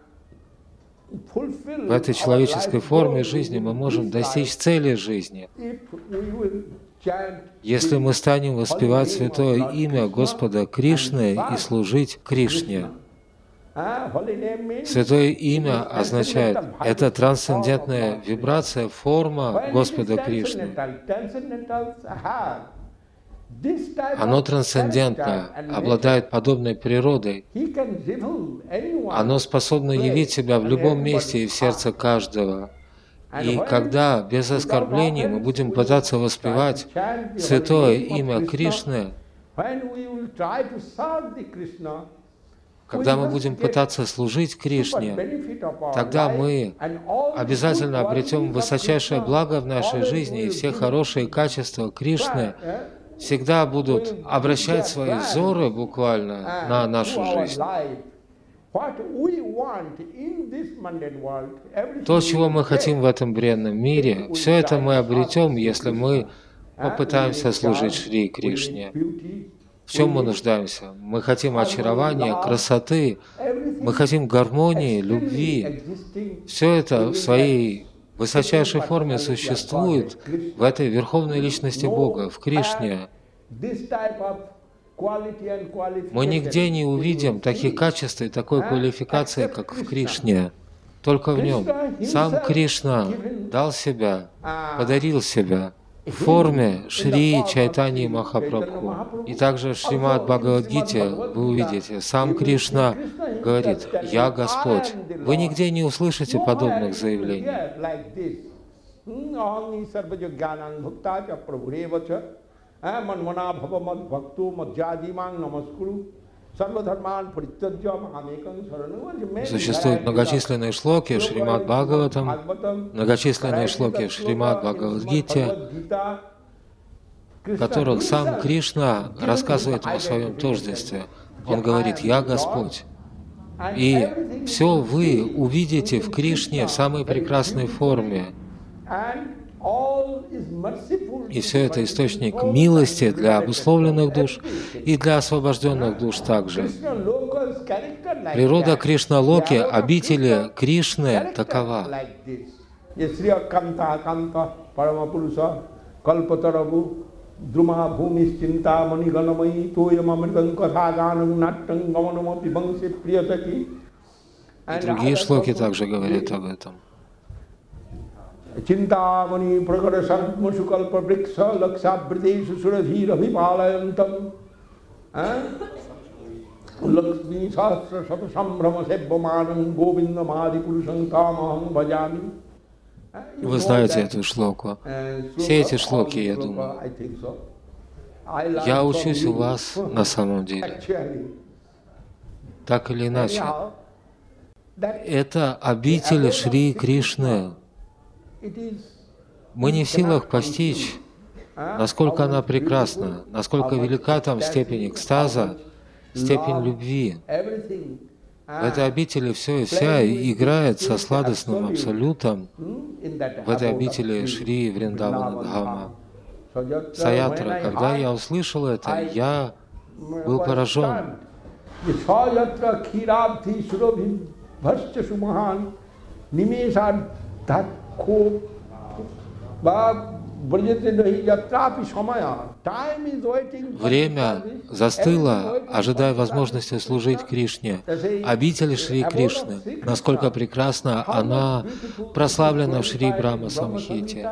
в этой человеческой форме жизни мы можем достичь цели жизни. Если мы станем воспевать святое имя Господа Кришны и служить Кришне. Святое имя означает, это трансцендентная вибрация, форма Господа Кришны. Оно трансцендентно, обладает подобной природой. Оно способно явить себя в любом месте и в сердце каждого. И когда без оскорблений мы будем пытаться воспевать святое имя Кришны, когда мы будем пытаться служить Кришне, тогда мы обязательно обретем высочайшее благо в нашей жизни, и все хорошие качества Кришны всегда будут обращать свои взоры буквально на нашу жизнь. То, чего мы хотим в этом бренном мире, все это мы обретем, если мы попытаемся служить Шри Кришне. В чем мы нуждаемся? Мы хотим очарования, красоты, мы хотим гармонии, любви. Все это в своей высочайшей форме существует в этой Верховной Личности Бога, в Кришне. Мы нигде не увидим таких качеств и такой квалификации, как в Кришне. Только в нем. Сам Кришна дал себя, подарил себя в форме Шри Чайтаньи Махапрабху. И также в Шримад Бхагавад-гите вы увидите, сам Кришна говорит: «Я Господь». Вы нигде не услышите подобных заявлений. Существуют многочисленные шлоки Шримад Бхагаватам, многочисленные шлоки Шримад Бхагавад-гите, в которых сам Кришна рассказывает о своем тождестве. Он говорит: «Я Господь». И все вы увидите в Кришне в самой прекрасной форме. И все это источник милости для обусловленных душ и для освобожденных душ также. Природа Кришна-локи, обители Кришны, такова. И другие шлоки также говорят об этом. Chintamani prakara sarma sukalpa vriksha lakshabhridesu suradhira vipalayantam Lakshmi sahasra sata sambrama sebbhamanam govinda madhi purusam kamaham bhajami. Вы знаете эту шлоку. Все эти шлоки, я думаю. Я учусь у вас на самом деле. Так или иначе. Это обитель Шри Кришны. Мы не в силах постичь, насколько она прекрасна, насколько велика там степень экстаза, степень любви. В этой обители все и вся играет со сладостным абсолютом в этой обители Шри Вриндавана Дхама. Саятра, когда я услышал это, я был поражен. Время застыло, ожидая возможности служить Кришне. Обитель Шри Кришны, насколько прекрасна она прославлена в Шри Брахма Самхите.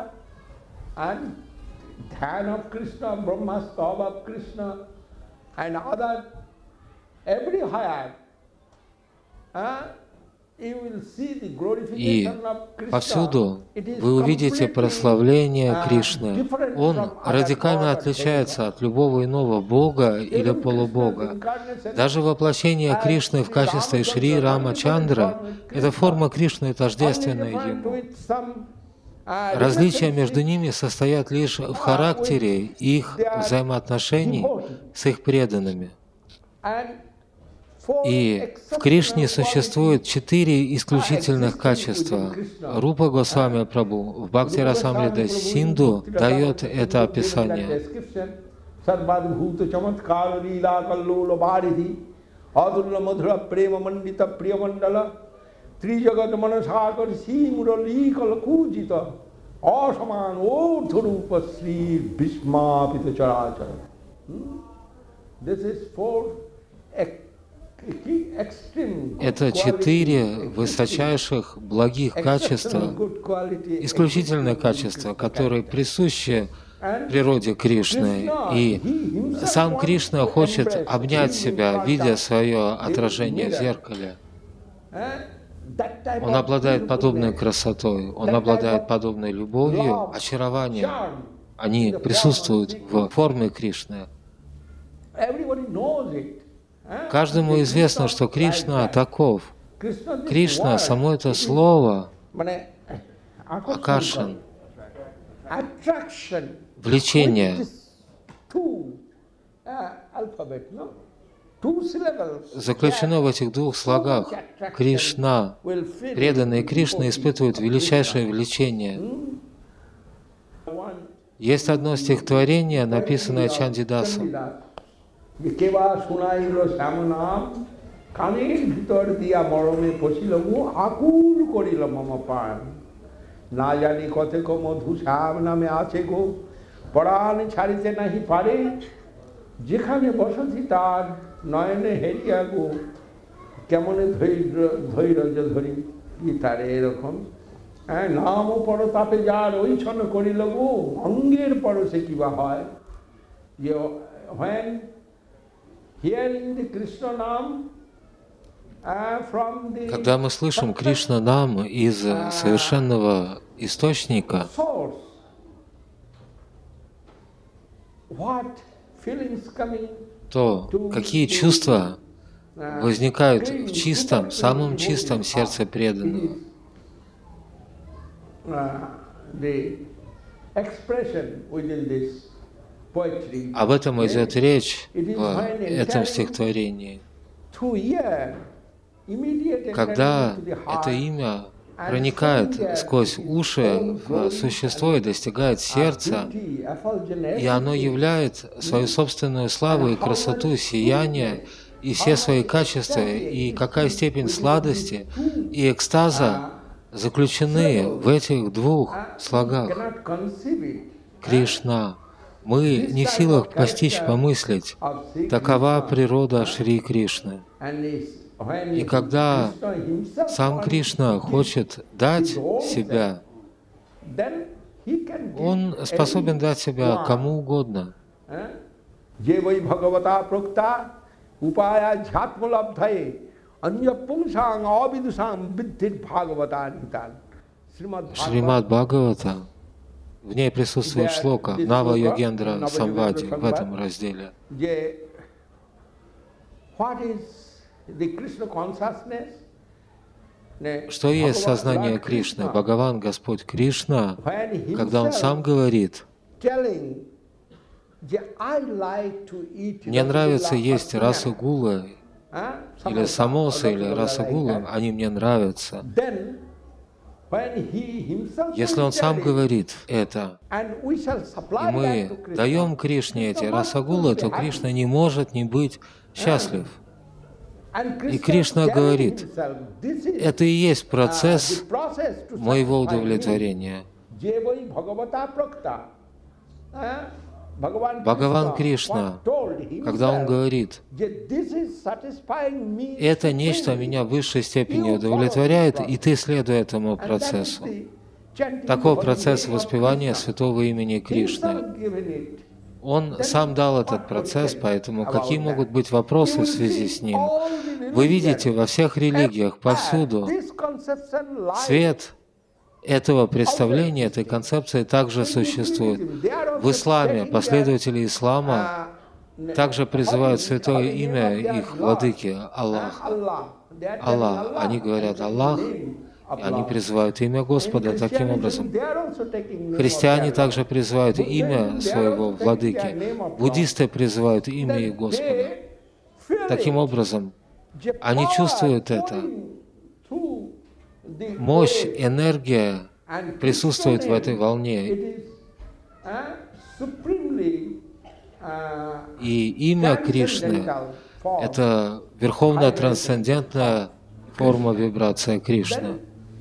И повсюду вы увидите прославление Кришны. Он радикально отличается от любого иного бога или полубога. Даже воплощение Кришны в качестве Шри Рамачандра — это форма Кришны, тождественная ему. Различия между ними состоят лишь в характере их взаимоотношений с их преданными. И в Кришне существует четыре исключительных качества. Рупа Госвами Прабху в Бхакти Расамрита Синду дает это описание. Это четыре высочайших благих качества, исключительные качества, которые присущи природе Кришны. И сам Кришна хочет обнять себя, видя свое отражение в зеркале. Он обладает подобной красотой, он обладает подобной любовью, очарованием. Они присутствуют в форме Кришны. Каждому известно, что Кришна таков. Кришна, само это слово, акаршан, влечение, заключено в этих двух слогах. Кришна. Преданные Кришны испытывают величайшее влечение. Есть одно стихотворение, написанное Чандидасом. কেবা শুনাইল শ্যামনাম কানের ভিতর দিয়া মরমে পশিল মু আকুল করিল মম পান না জানি কতক মধু শ্যাম নামে আছে গো পরাণ ছাড়িতে নাহি পারে যেখানে বসতি তার নয়নে হেরিয়া গো কেমনে ধৈর্য ধৈর্য ধরি কি তারে এরকম নাম ও পরতাপে যার ওই ছন করিল গো অঙ্গের পরশে কিবা হয় when hearing the Krishna name uh, from the Когда мы слышим Кришна нам из совершенного источника, source, what feelings coming то какие чувства возникают в чистом, самом чистом сердце преданного? Об этом идет речь в этом стихотворении. Когда это имя проникает сквозь уши в существо и достигает сердца, и оно являет свою собственную славу и красоту, сияние, и все свои качества, и какая степень сладости и экстаза заключены в этих двух слогах. Кришна. Мы не в силах постичь, помыслить. Такова природа Шри Кришны. И когда сам Кришна хочет дать себя, Он способен дать себя кому угодно. Шримад Бхагавата, в ней присутствует шлока Нава Йогендра Самвади в этом разделе. Что есть сознание Кришны? Бхагаван, Господь Кришна, когда Он сам говорит: «Мне нравится есть расагула, или самоса, или расагула, они мне нравятся». Если Он сам говорит это, и мы даем Кришне эти расагулы, то Кришна не может не быть счастлив. И Кришна говорит: это и есть процесс моего удовлетворения. Бхагаван Кришна, когда Он говорит: это нечто меня в высшей степени удовлетворяет, и ты следуй этому процессу. Таков процесс воспевания святого имени Кришны. Он сам дал этот процесс, поэтому какие могут быть вопросы в связи с ним? Вы видите во всех религиях, повсюду, свет этого представления, этой концепции также существует. В исламе последователи ислама также призывают святое имя их владыки Аллах. Аллах. Они говорят Аллах, и они призывают имя Господа таким образом. Христиане также призывают имя своего владыки. Буддисты призывают имя их Господа. Таким образом, они чувствуют это. Мощь, энергия присутствует в этой волне. И имя Кришны — это верховная трансцендентная форма вибрации Кришны.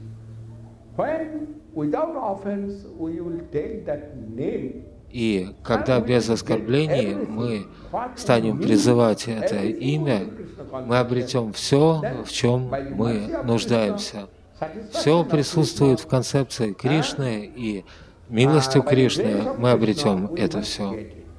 И когда без оскорблений мы станем призывать это имя, мы обретем все, в чем мы нуждаемся. Все присутствует в концепции Кришны, и милостью Кришны мы обретем это все.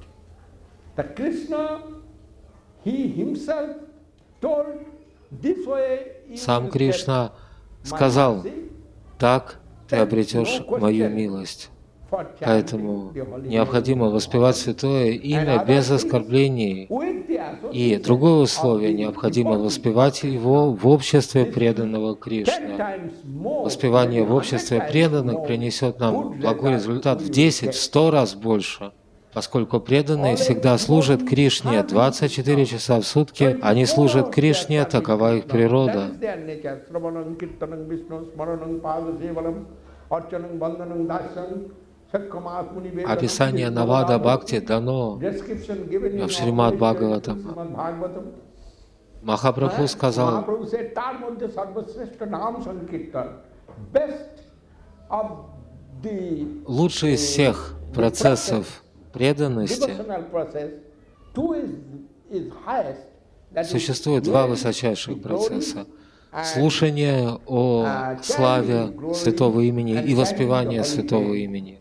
Сам Кришна сказал: так ты обретешь мою милость. Поэтому необходимо воспевать святое имя без оскорблений. И другое условие — необходимо воспевать его в обществе преданного Кришне. Воспевание в обществе преданных принесет нам благой результат в десять, в сто раз больше. Поскольку преданные всегда служат Кришне двадцать четыре часа в сутки, они служат Кришне, такова их природа. Описание Навада Бхакти дано в Шримад Бхагаватам. Махапрабху сказал: лучший из всех процессов преданности Существует два высочайших процесса. Слушание о славе святого имени и воспевание святого имени.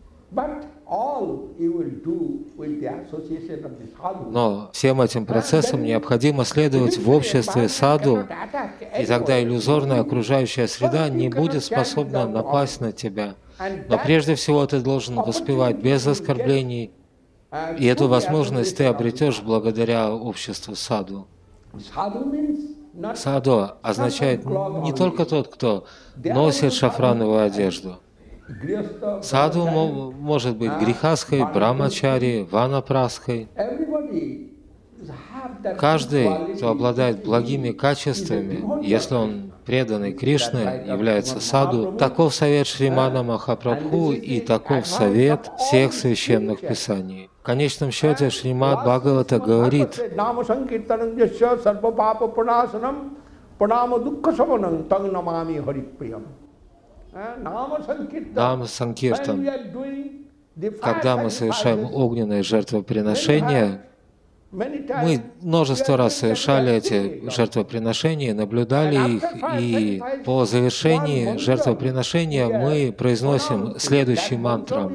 Но всем этим процессам необходимо следовать в обществе саду, и тогда иллюзорная окружающая среда не будет способна напасть на тебя. Но прежде всего ты должен воспевать без оскорблений, и эту возможность ты обретешь благодаря обществу саду. Саду означает не только тот, кто носит шафрановую одежду. Саду может быть грихасхой, брамачари, ванапрасхой. Каждый, кто обладает благими качествами, если он преданный Кришне, является саду, таков совет Шримана Махапрабху и таков совет всех священных писаний. В конечном счете Шримад Бхагавата говорит: Нама Санкиртан, когда мы совершаем огненное жертвоприношение, мы множество раз совершали эти жертвоприношения, наблюдали их, и по завершении жертвоприношения мы произносим следующий мантру.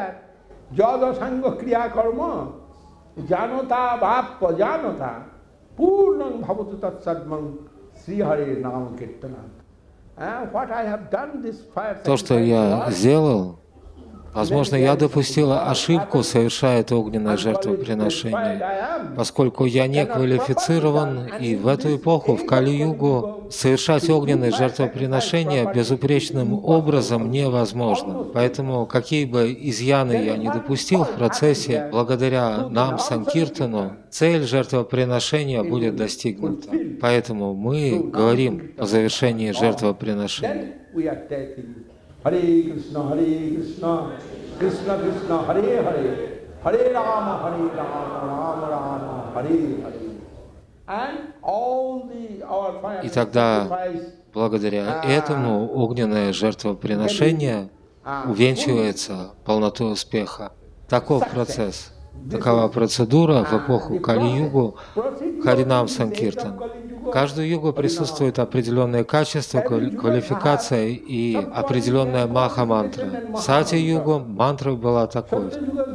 То, что я сделал, возможно, я допустила ошибку, совершая это огненное жертвоприношение, поскольку я не квалифицирован, и в эту эпоху, в Кали-югу, совершать огненное жертвоприношение безупречным образом невозможно. Поэтому, какие бы изъяны я не допустил в процессе, благодаря нам, Санкиртану, цель жертвоприношения будет достигнута. Поэтому мы говорим о завершении жертвоприношения. Hare Krishna, Hare Krishna, Krishna Krishna, Hare Hare, Hare Rama, Hare Rama, Rama Rama, Hare Hare. И тогда, благодаря этому, огненное жертвоприношение увенчивается полнотой успеха. Таков процесс. Такова процедура в эпоху Кали-югу Харинам Санкиртан. В каждую югу присутствует определенное качество, квалификация и определенная маха-мантра. В Сати-югу мантра была такой.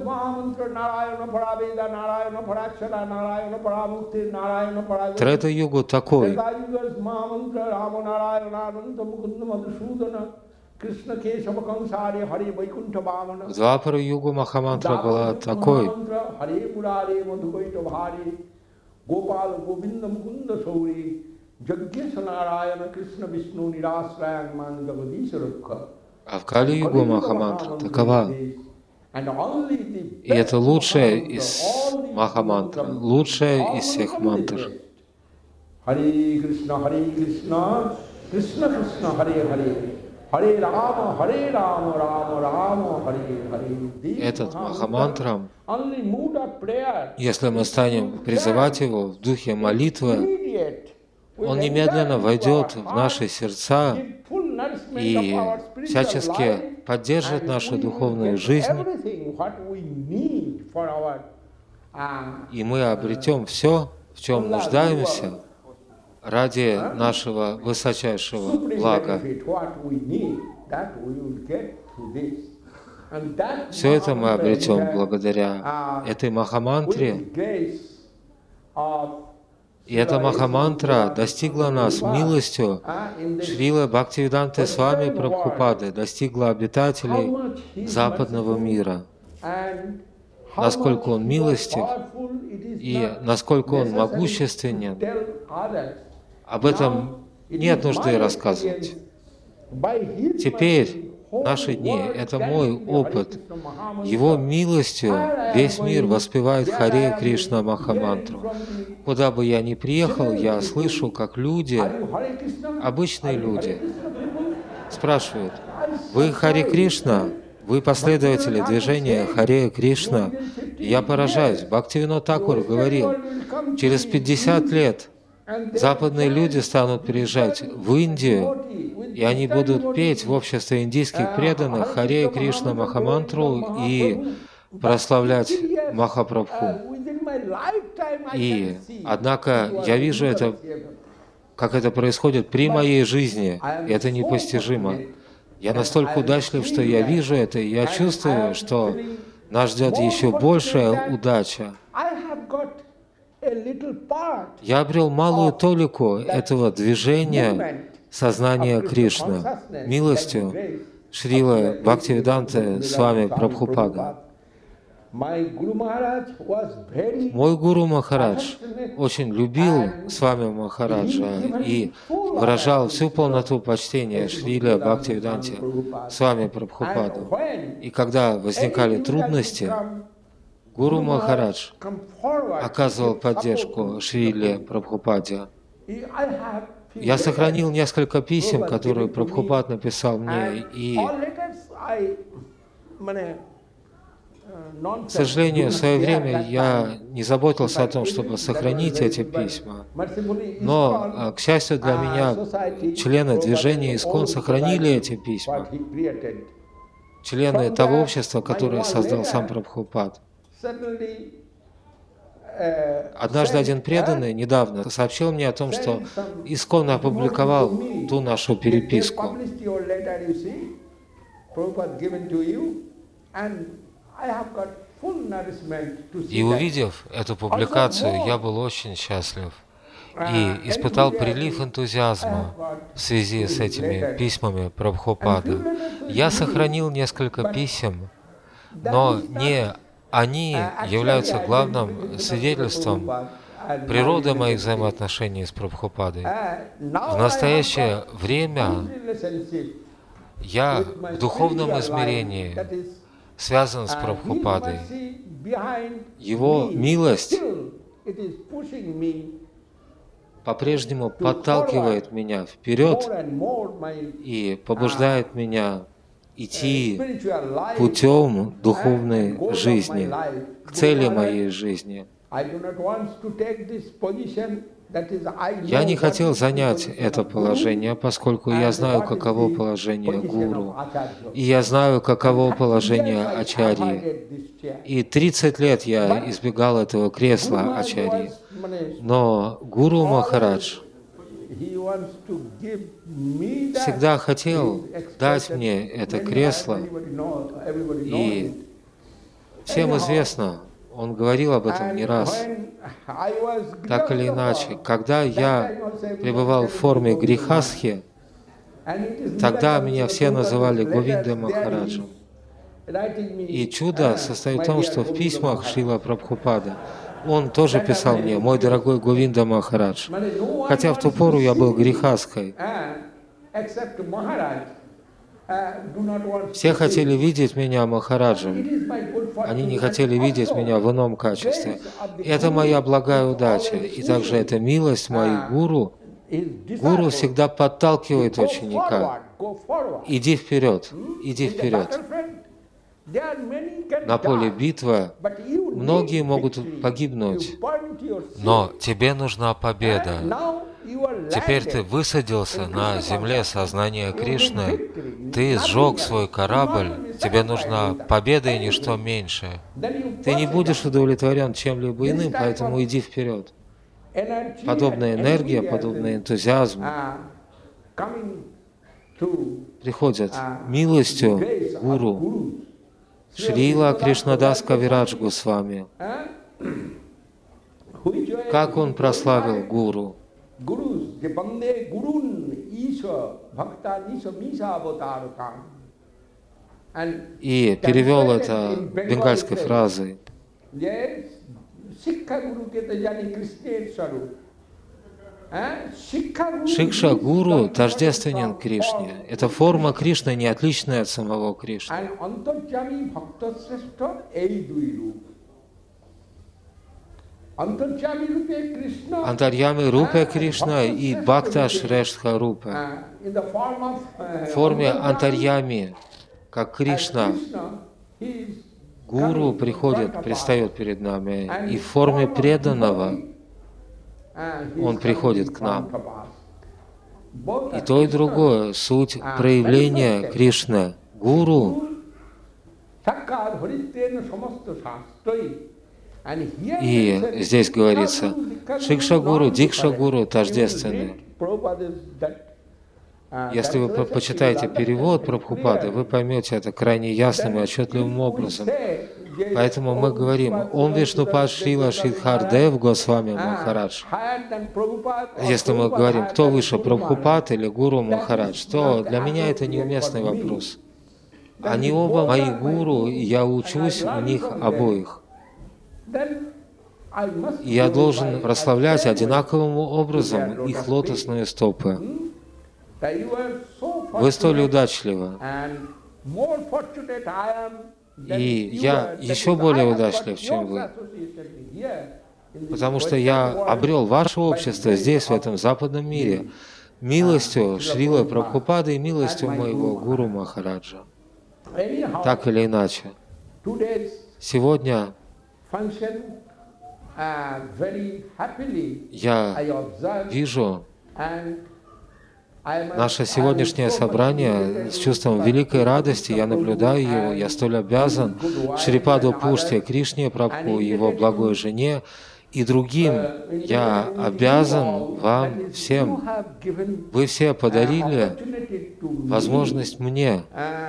Трета-югу такой. В Двапара-югу махамантра была такой. А в Кали-югу махамантра такова. И это лучшая из махамантр, лучшая из всех мантр. Харе Кришна, Харе Кришна, Кришна Кришна, Харе Харе. Харе Рама, Харе Рама, Рама Рама, Харе Харе. Этот махамантрам, если мы станем призывать его в духе молитвы, он немедленно войдет в наши сердца и всячески поддержит нашу духовную жизнь, и мы обретем все, в чем нуждаемся, ради нашего высочайшего блага. Все это мы обретем благодаря этой махамантре. И эта махамантра достигла нас милостью Шрила Бхактивиданты Свами Прабхупады, достигла обитателей западного мира. Насколько он милостив и насколько он могущественен, об этом нет нужды рассказывать. Теперь, в наши дни, это мой опыт. Его милостью весь мир воспевает Харе Кришна Махамантру. Куда бы я ни приехал, я слышу, как люди, обычные люди, спрашивают: «Вы Харе Кришна? Вы последователи движения Харе Кришна?» Я поражаюсь. Бхактивинод Тхакур говорил, через пятьдесят лет западные люди станут приезжать в Индию, и они будут петь в обществе индийских преданных Харе Кришна Махамантру и прославлять Махапрабху. И, однако, я вижу это, как это происходит при моей жизни, и это непостижимо. Я настолько удачлив, что я вижу это, и я чувствую, что нас ждет еще большая удача. Я обрел малую толику этого движения сознания Кришны, милостью Шрила Бхактивиданта Свами Прабхупада. Мой гуру Махарадж очень любил Свами Махараджа и выражал всю полноту почтения Шриле Бхактивиданте Свами Прабхупаду. И когда возникали трудности, гуру Махарадж оказывал поддержку Шриле Прабхупаде. Я сохранил несколько писем, которые Прабхупад написал мне, и, к сожалению, в свое время я не заботился о том, чтобы сохранить эти письма. Но, к счастью для меня, члены движения ИСККОН сохранили эти письма. Члены того общества, которое создал сам Прабхупад. Однажды один преданный недавно сообщил мне о том, что ИСККОН опубликовал ту нашу переписку. И увидев эту публикацию, я был очень счастлив и испытал прилив энтузиазма в связи с этими письмами Прабхупада. Я сохранил несколько писем, но не они являются главным свидетельством природы моих взаимоотношений с Прабхупадой. В настоящее время я в духовном измерении связан с Прабхупадой. Его милость по-прежнему подталкивает меня вперед и побуждает меня идти путем духовной жизни, к цели моей жизни. Я не хотел занять это положение, поскольку я знаю, каково положение гуру, и я знаю, каково положение ачарьи. И тридцать лет я избегал этого кресла ачарьи. Но гуру Махарадж всегда хотел дать мне это кресло, и всем известно, он говорил об этом не раз. Так или иначе, когда я пребывал в форме грихастхи, тогда меня все называли Говинда Махараджем. И чудо состоит в том, что в письмах Шрила Прабхупада он тоже писал мне: «Мой дорогой Говинда Махарадж». Хотя в ту пору я был грихастхой. Все хотели видеть меня Махараджем. Они не хотели видеть меня в ином качестве. Это моя благая удача. И также эта милость моих гуру. Гуру всегда подталкивает ученика. Иди вперед, иди вперед. На поле битвы многие могут погибнуть, но тебе нужна победа. Теперь ты высадился на земле сознания Кришны, ты сжег свой корабль, тебе нужна победа и ничто меньше. Ты не будешь удовлетворен чем-либо иным, поэтому иди вперед. Подобная энергия, подобный энтузиазм приходят милостью гуру. Шрила Кришнадас Кавирадж Госвами. Как он прославил гуру? И перевел это бенгальской фразой. Шикша гуру тождественен Кришне. Это форма Кришны, не отличная от самого Кришны. Антарьями Рупе Кришна и Бхакта Шрештха Рупе. В форме Антарьями, как Кришна, гуру приходит, предстает перед нами, и в форме преданного он приходит к нам. И то, и другое — суть проявления Кришны. Гуру И здесь говорится, Шикша-гуру, Дикша-гуру тождественны. Если вы почитаете перевод Прабхупады, вы поймете это крайне ясным и отчетливым образом. Поэтому мы говорим «Ом Вишнупад Шрила Шридхар-дев Госвами Махарадж». Если мы говорим, кто выше, Прабхупад или Гуру Махарадж, то для меня это неуместный вопрос. Они оба мои гуру, и я учусь у них обоих. И я должен прославлять одинаковым образом их лотосные стопы. Вы столь удачливы. И я еще более удачлив, чем вы. Потому что я обрел ваше общество здесь, в этом западном мире, милостью Шрилы Прабхупады и милостью моего гуру Махараджа. Так или иначе. Сегодня я вижу наше сегодняшнее собрание с чувством великой радости, я наблюдаю его, я столь обязан Шрипаду Пуште, Кришне Прабху, его благой жене и другим. Я обязан вам всем. Вы все подарили возможность мне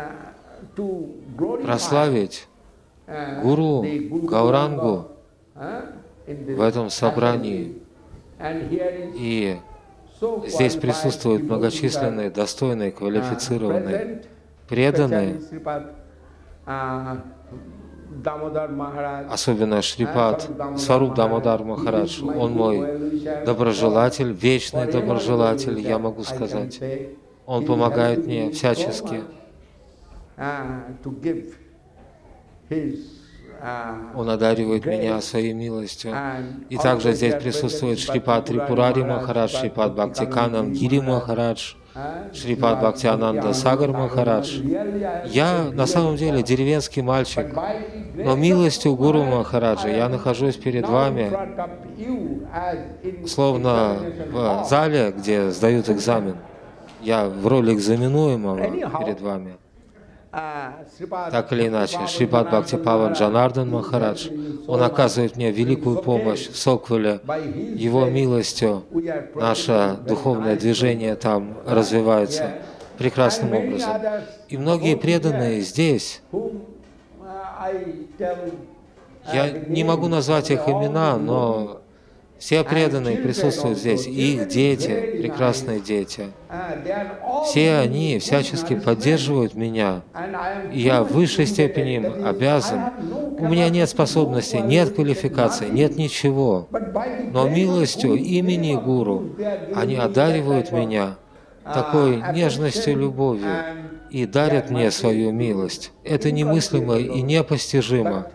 прославить Гуру Гаурангу в этом собрании. И здесь присутствуют многочисленные, достойные, квалифицированные, преданные, особенно Шрипад Сваруб Дамодар Махарадж. Он мой доброжелатель, вечный доброжелатель, я могу сказать. Он помогает мне всячески. Он одаривает меня своей милостью. И также здесь присутствует Шрипад Трипурари Махарадж, Шрипад Бхактиканам Гири Махарадж, Шрипад Бхактиананда Сагар Махарадж. Я на самом деле деревенский мальчик, но милостью Гуру Махараджа я нахожусь перед вами, словно в зале, где сдают экзамен. Я в роли экзаменуемого перед вами. Так или иначе, Шрипад Бхактипаван Джанардан Махарадж, он оказывает мне великую помощь в Соквеле. Его милостью наше духовное движение там развивается прекрасным образом. И многие преданные здесь, я не могу назвать их имена, но все преданные присутствуют здесь, и их дети, прекрасные дети. Все они всячески поддерживают меня, и я в высшей степени им обязан. У меня нет способностей, нет квалификации, нет ничего, но милостью имени Гуру они одаривают меня такой нежностью, любовью и дарят мне свою милость. Это немыслимо и непостижимо.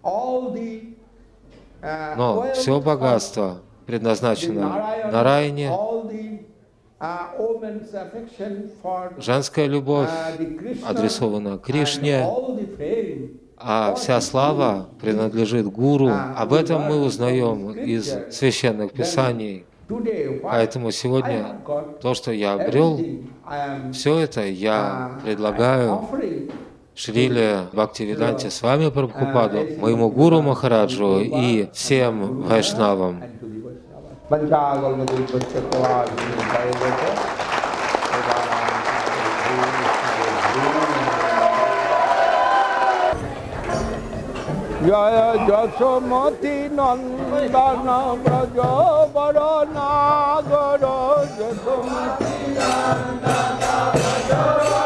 Но все богатство предназначено Нараяне, женская любовь адресована Кришне, а вся слава принадлежит Гуру. Об этом мы узнаем из священных писаний. Поэтому сегодня то, что я обрел, все это я предлагаю Шриле Бхактивиданте с вами Прабхупаду, моему Гуру Махараджу и всем вайшнавам. Jaya Jasomati Nandana Braja Varana Garo Jasomati Nandana Braja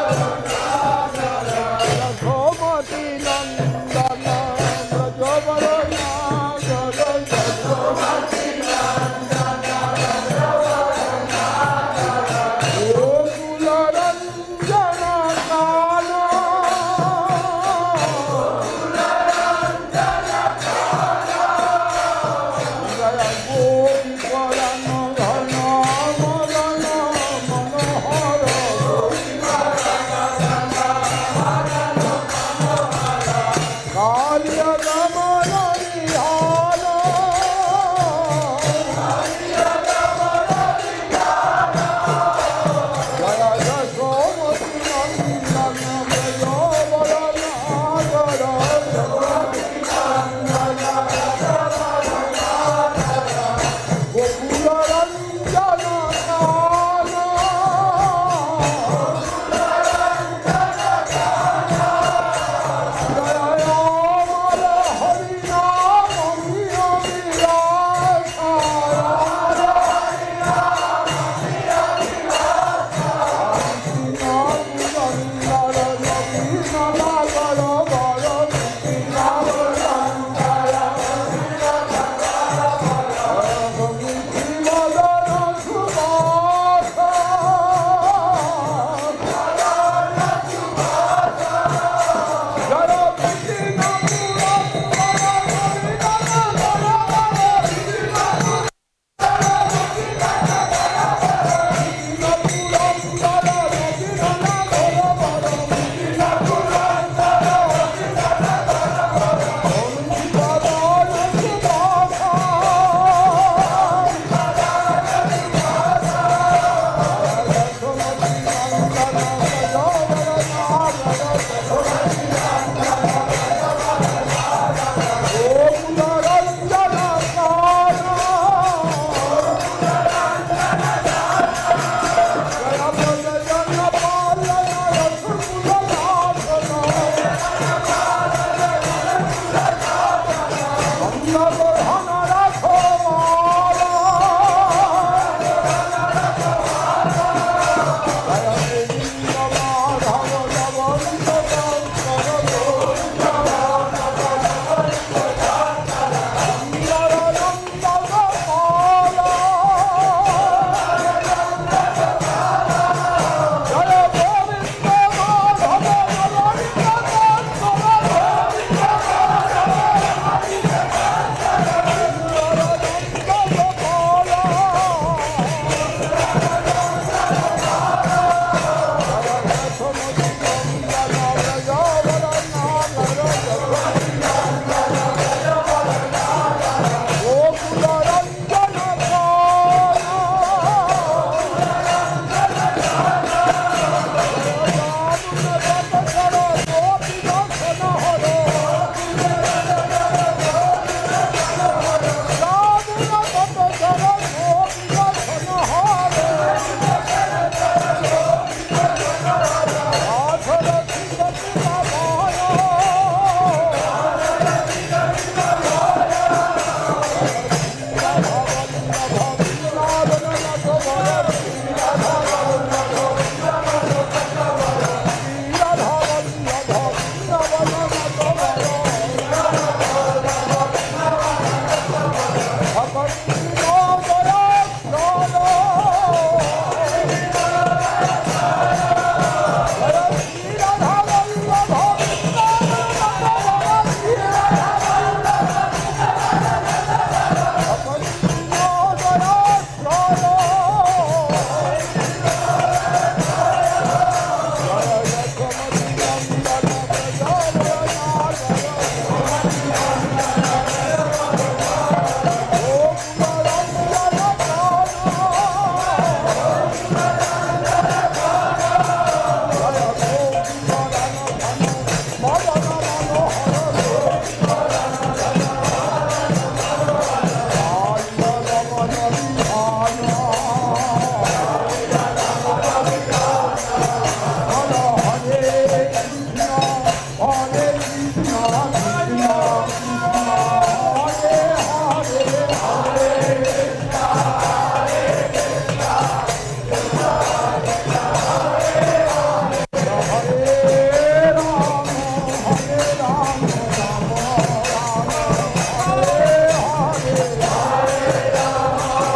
Hare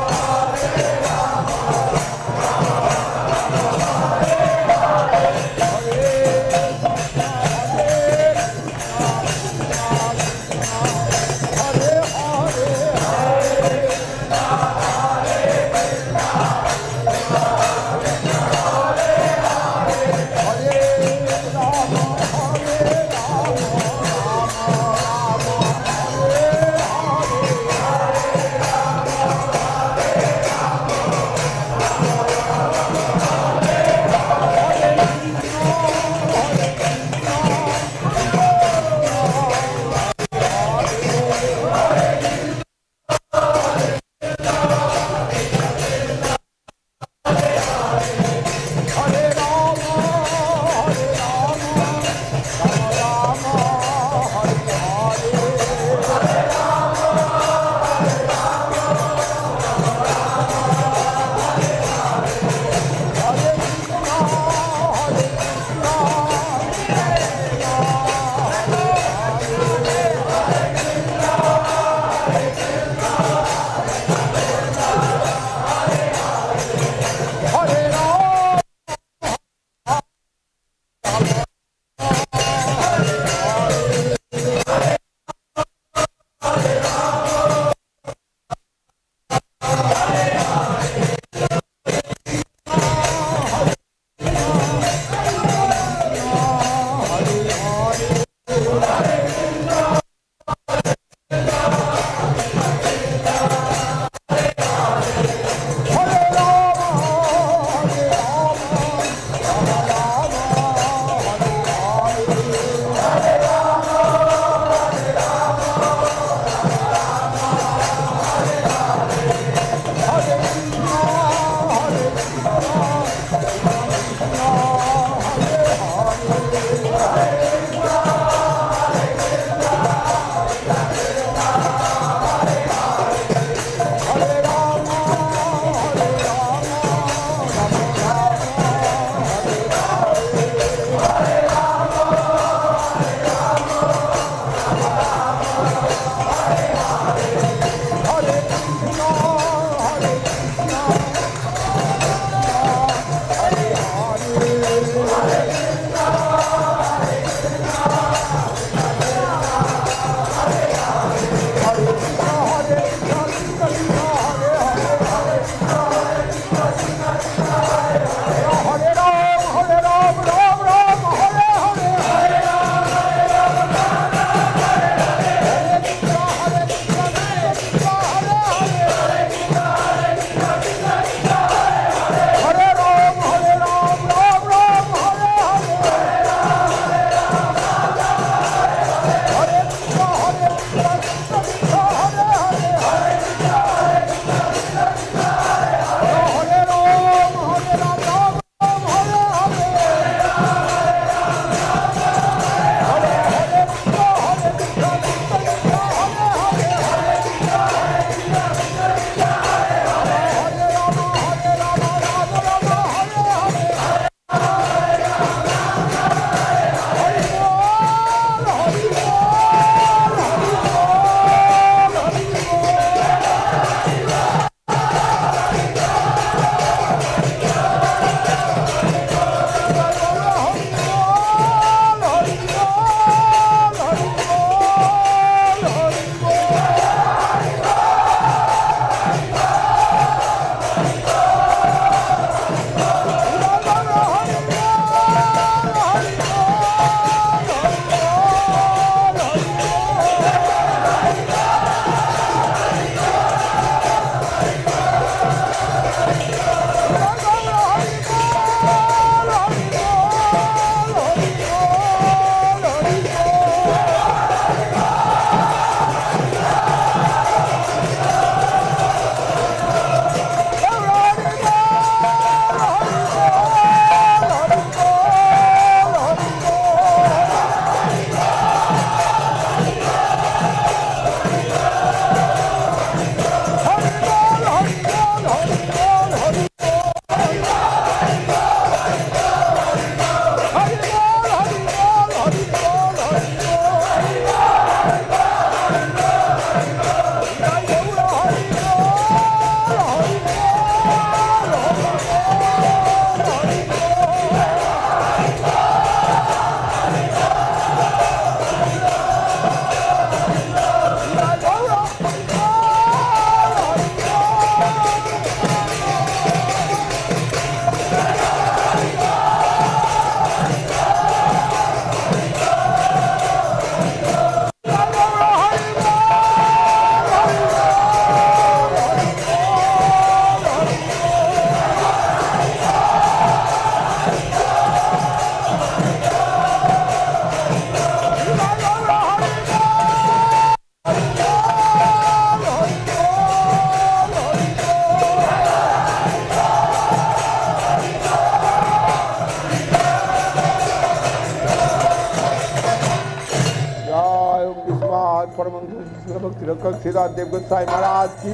कक्षीदास देव गोसाई महाराज की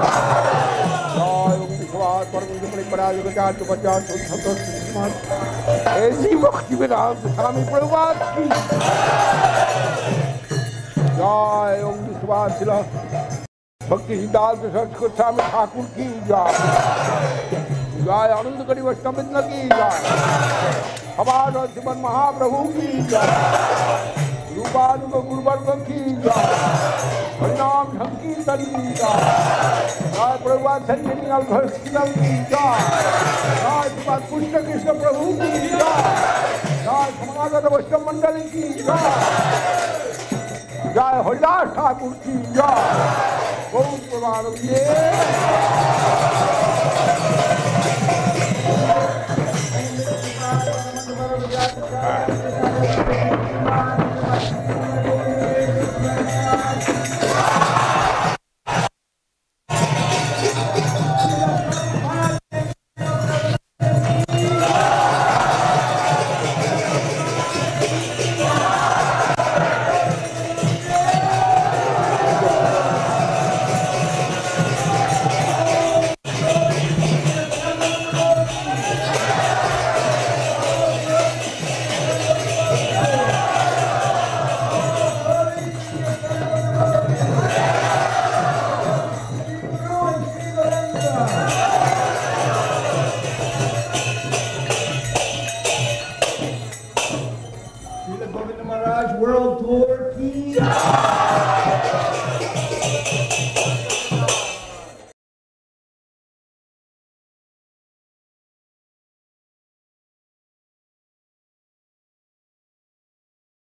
जय। विश्वास ऐसी भक्ति वेदांत स्वामी प्रभुपाद की जय। ओम विश्वास भक्ति सिद्धांत सरस्वती स्वामी ठाकुर की जय। जय आनंद करी वैष्णव की जय। हमारा जीवन महाप्रभु की जय। रूपानुग गुरुवर्ग की जय। हरिनाम संकीर्तन की जय। जय प्रभुपाद सेंटिनियल हॉस्पिटल की जय। जय प्रभुपाद कृष्ण कृष्ण प्रभु की जय। जय समागत वैष्णव मंडली की जय। जय हरिदास ठाकुर की जय। बहुत प्रमाण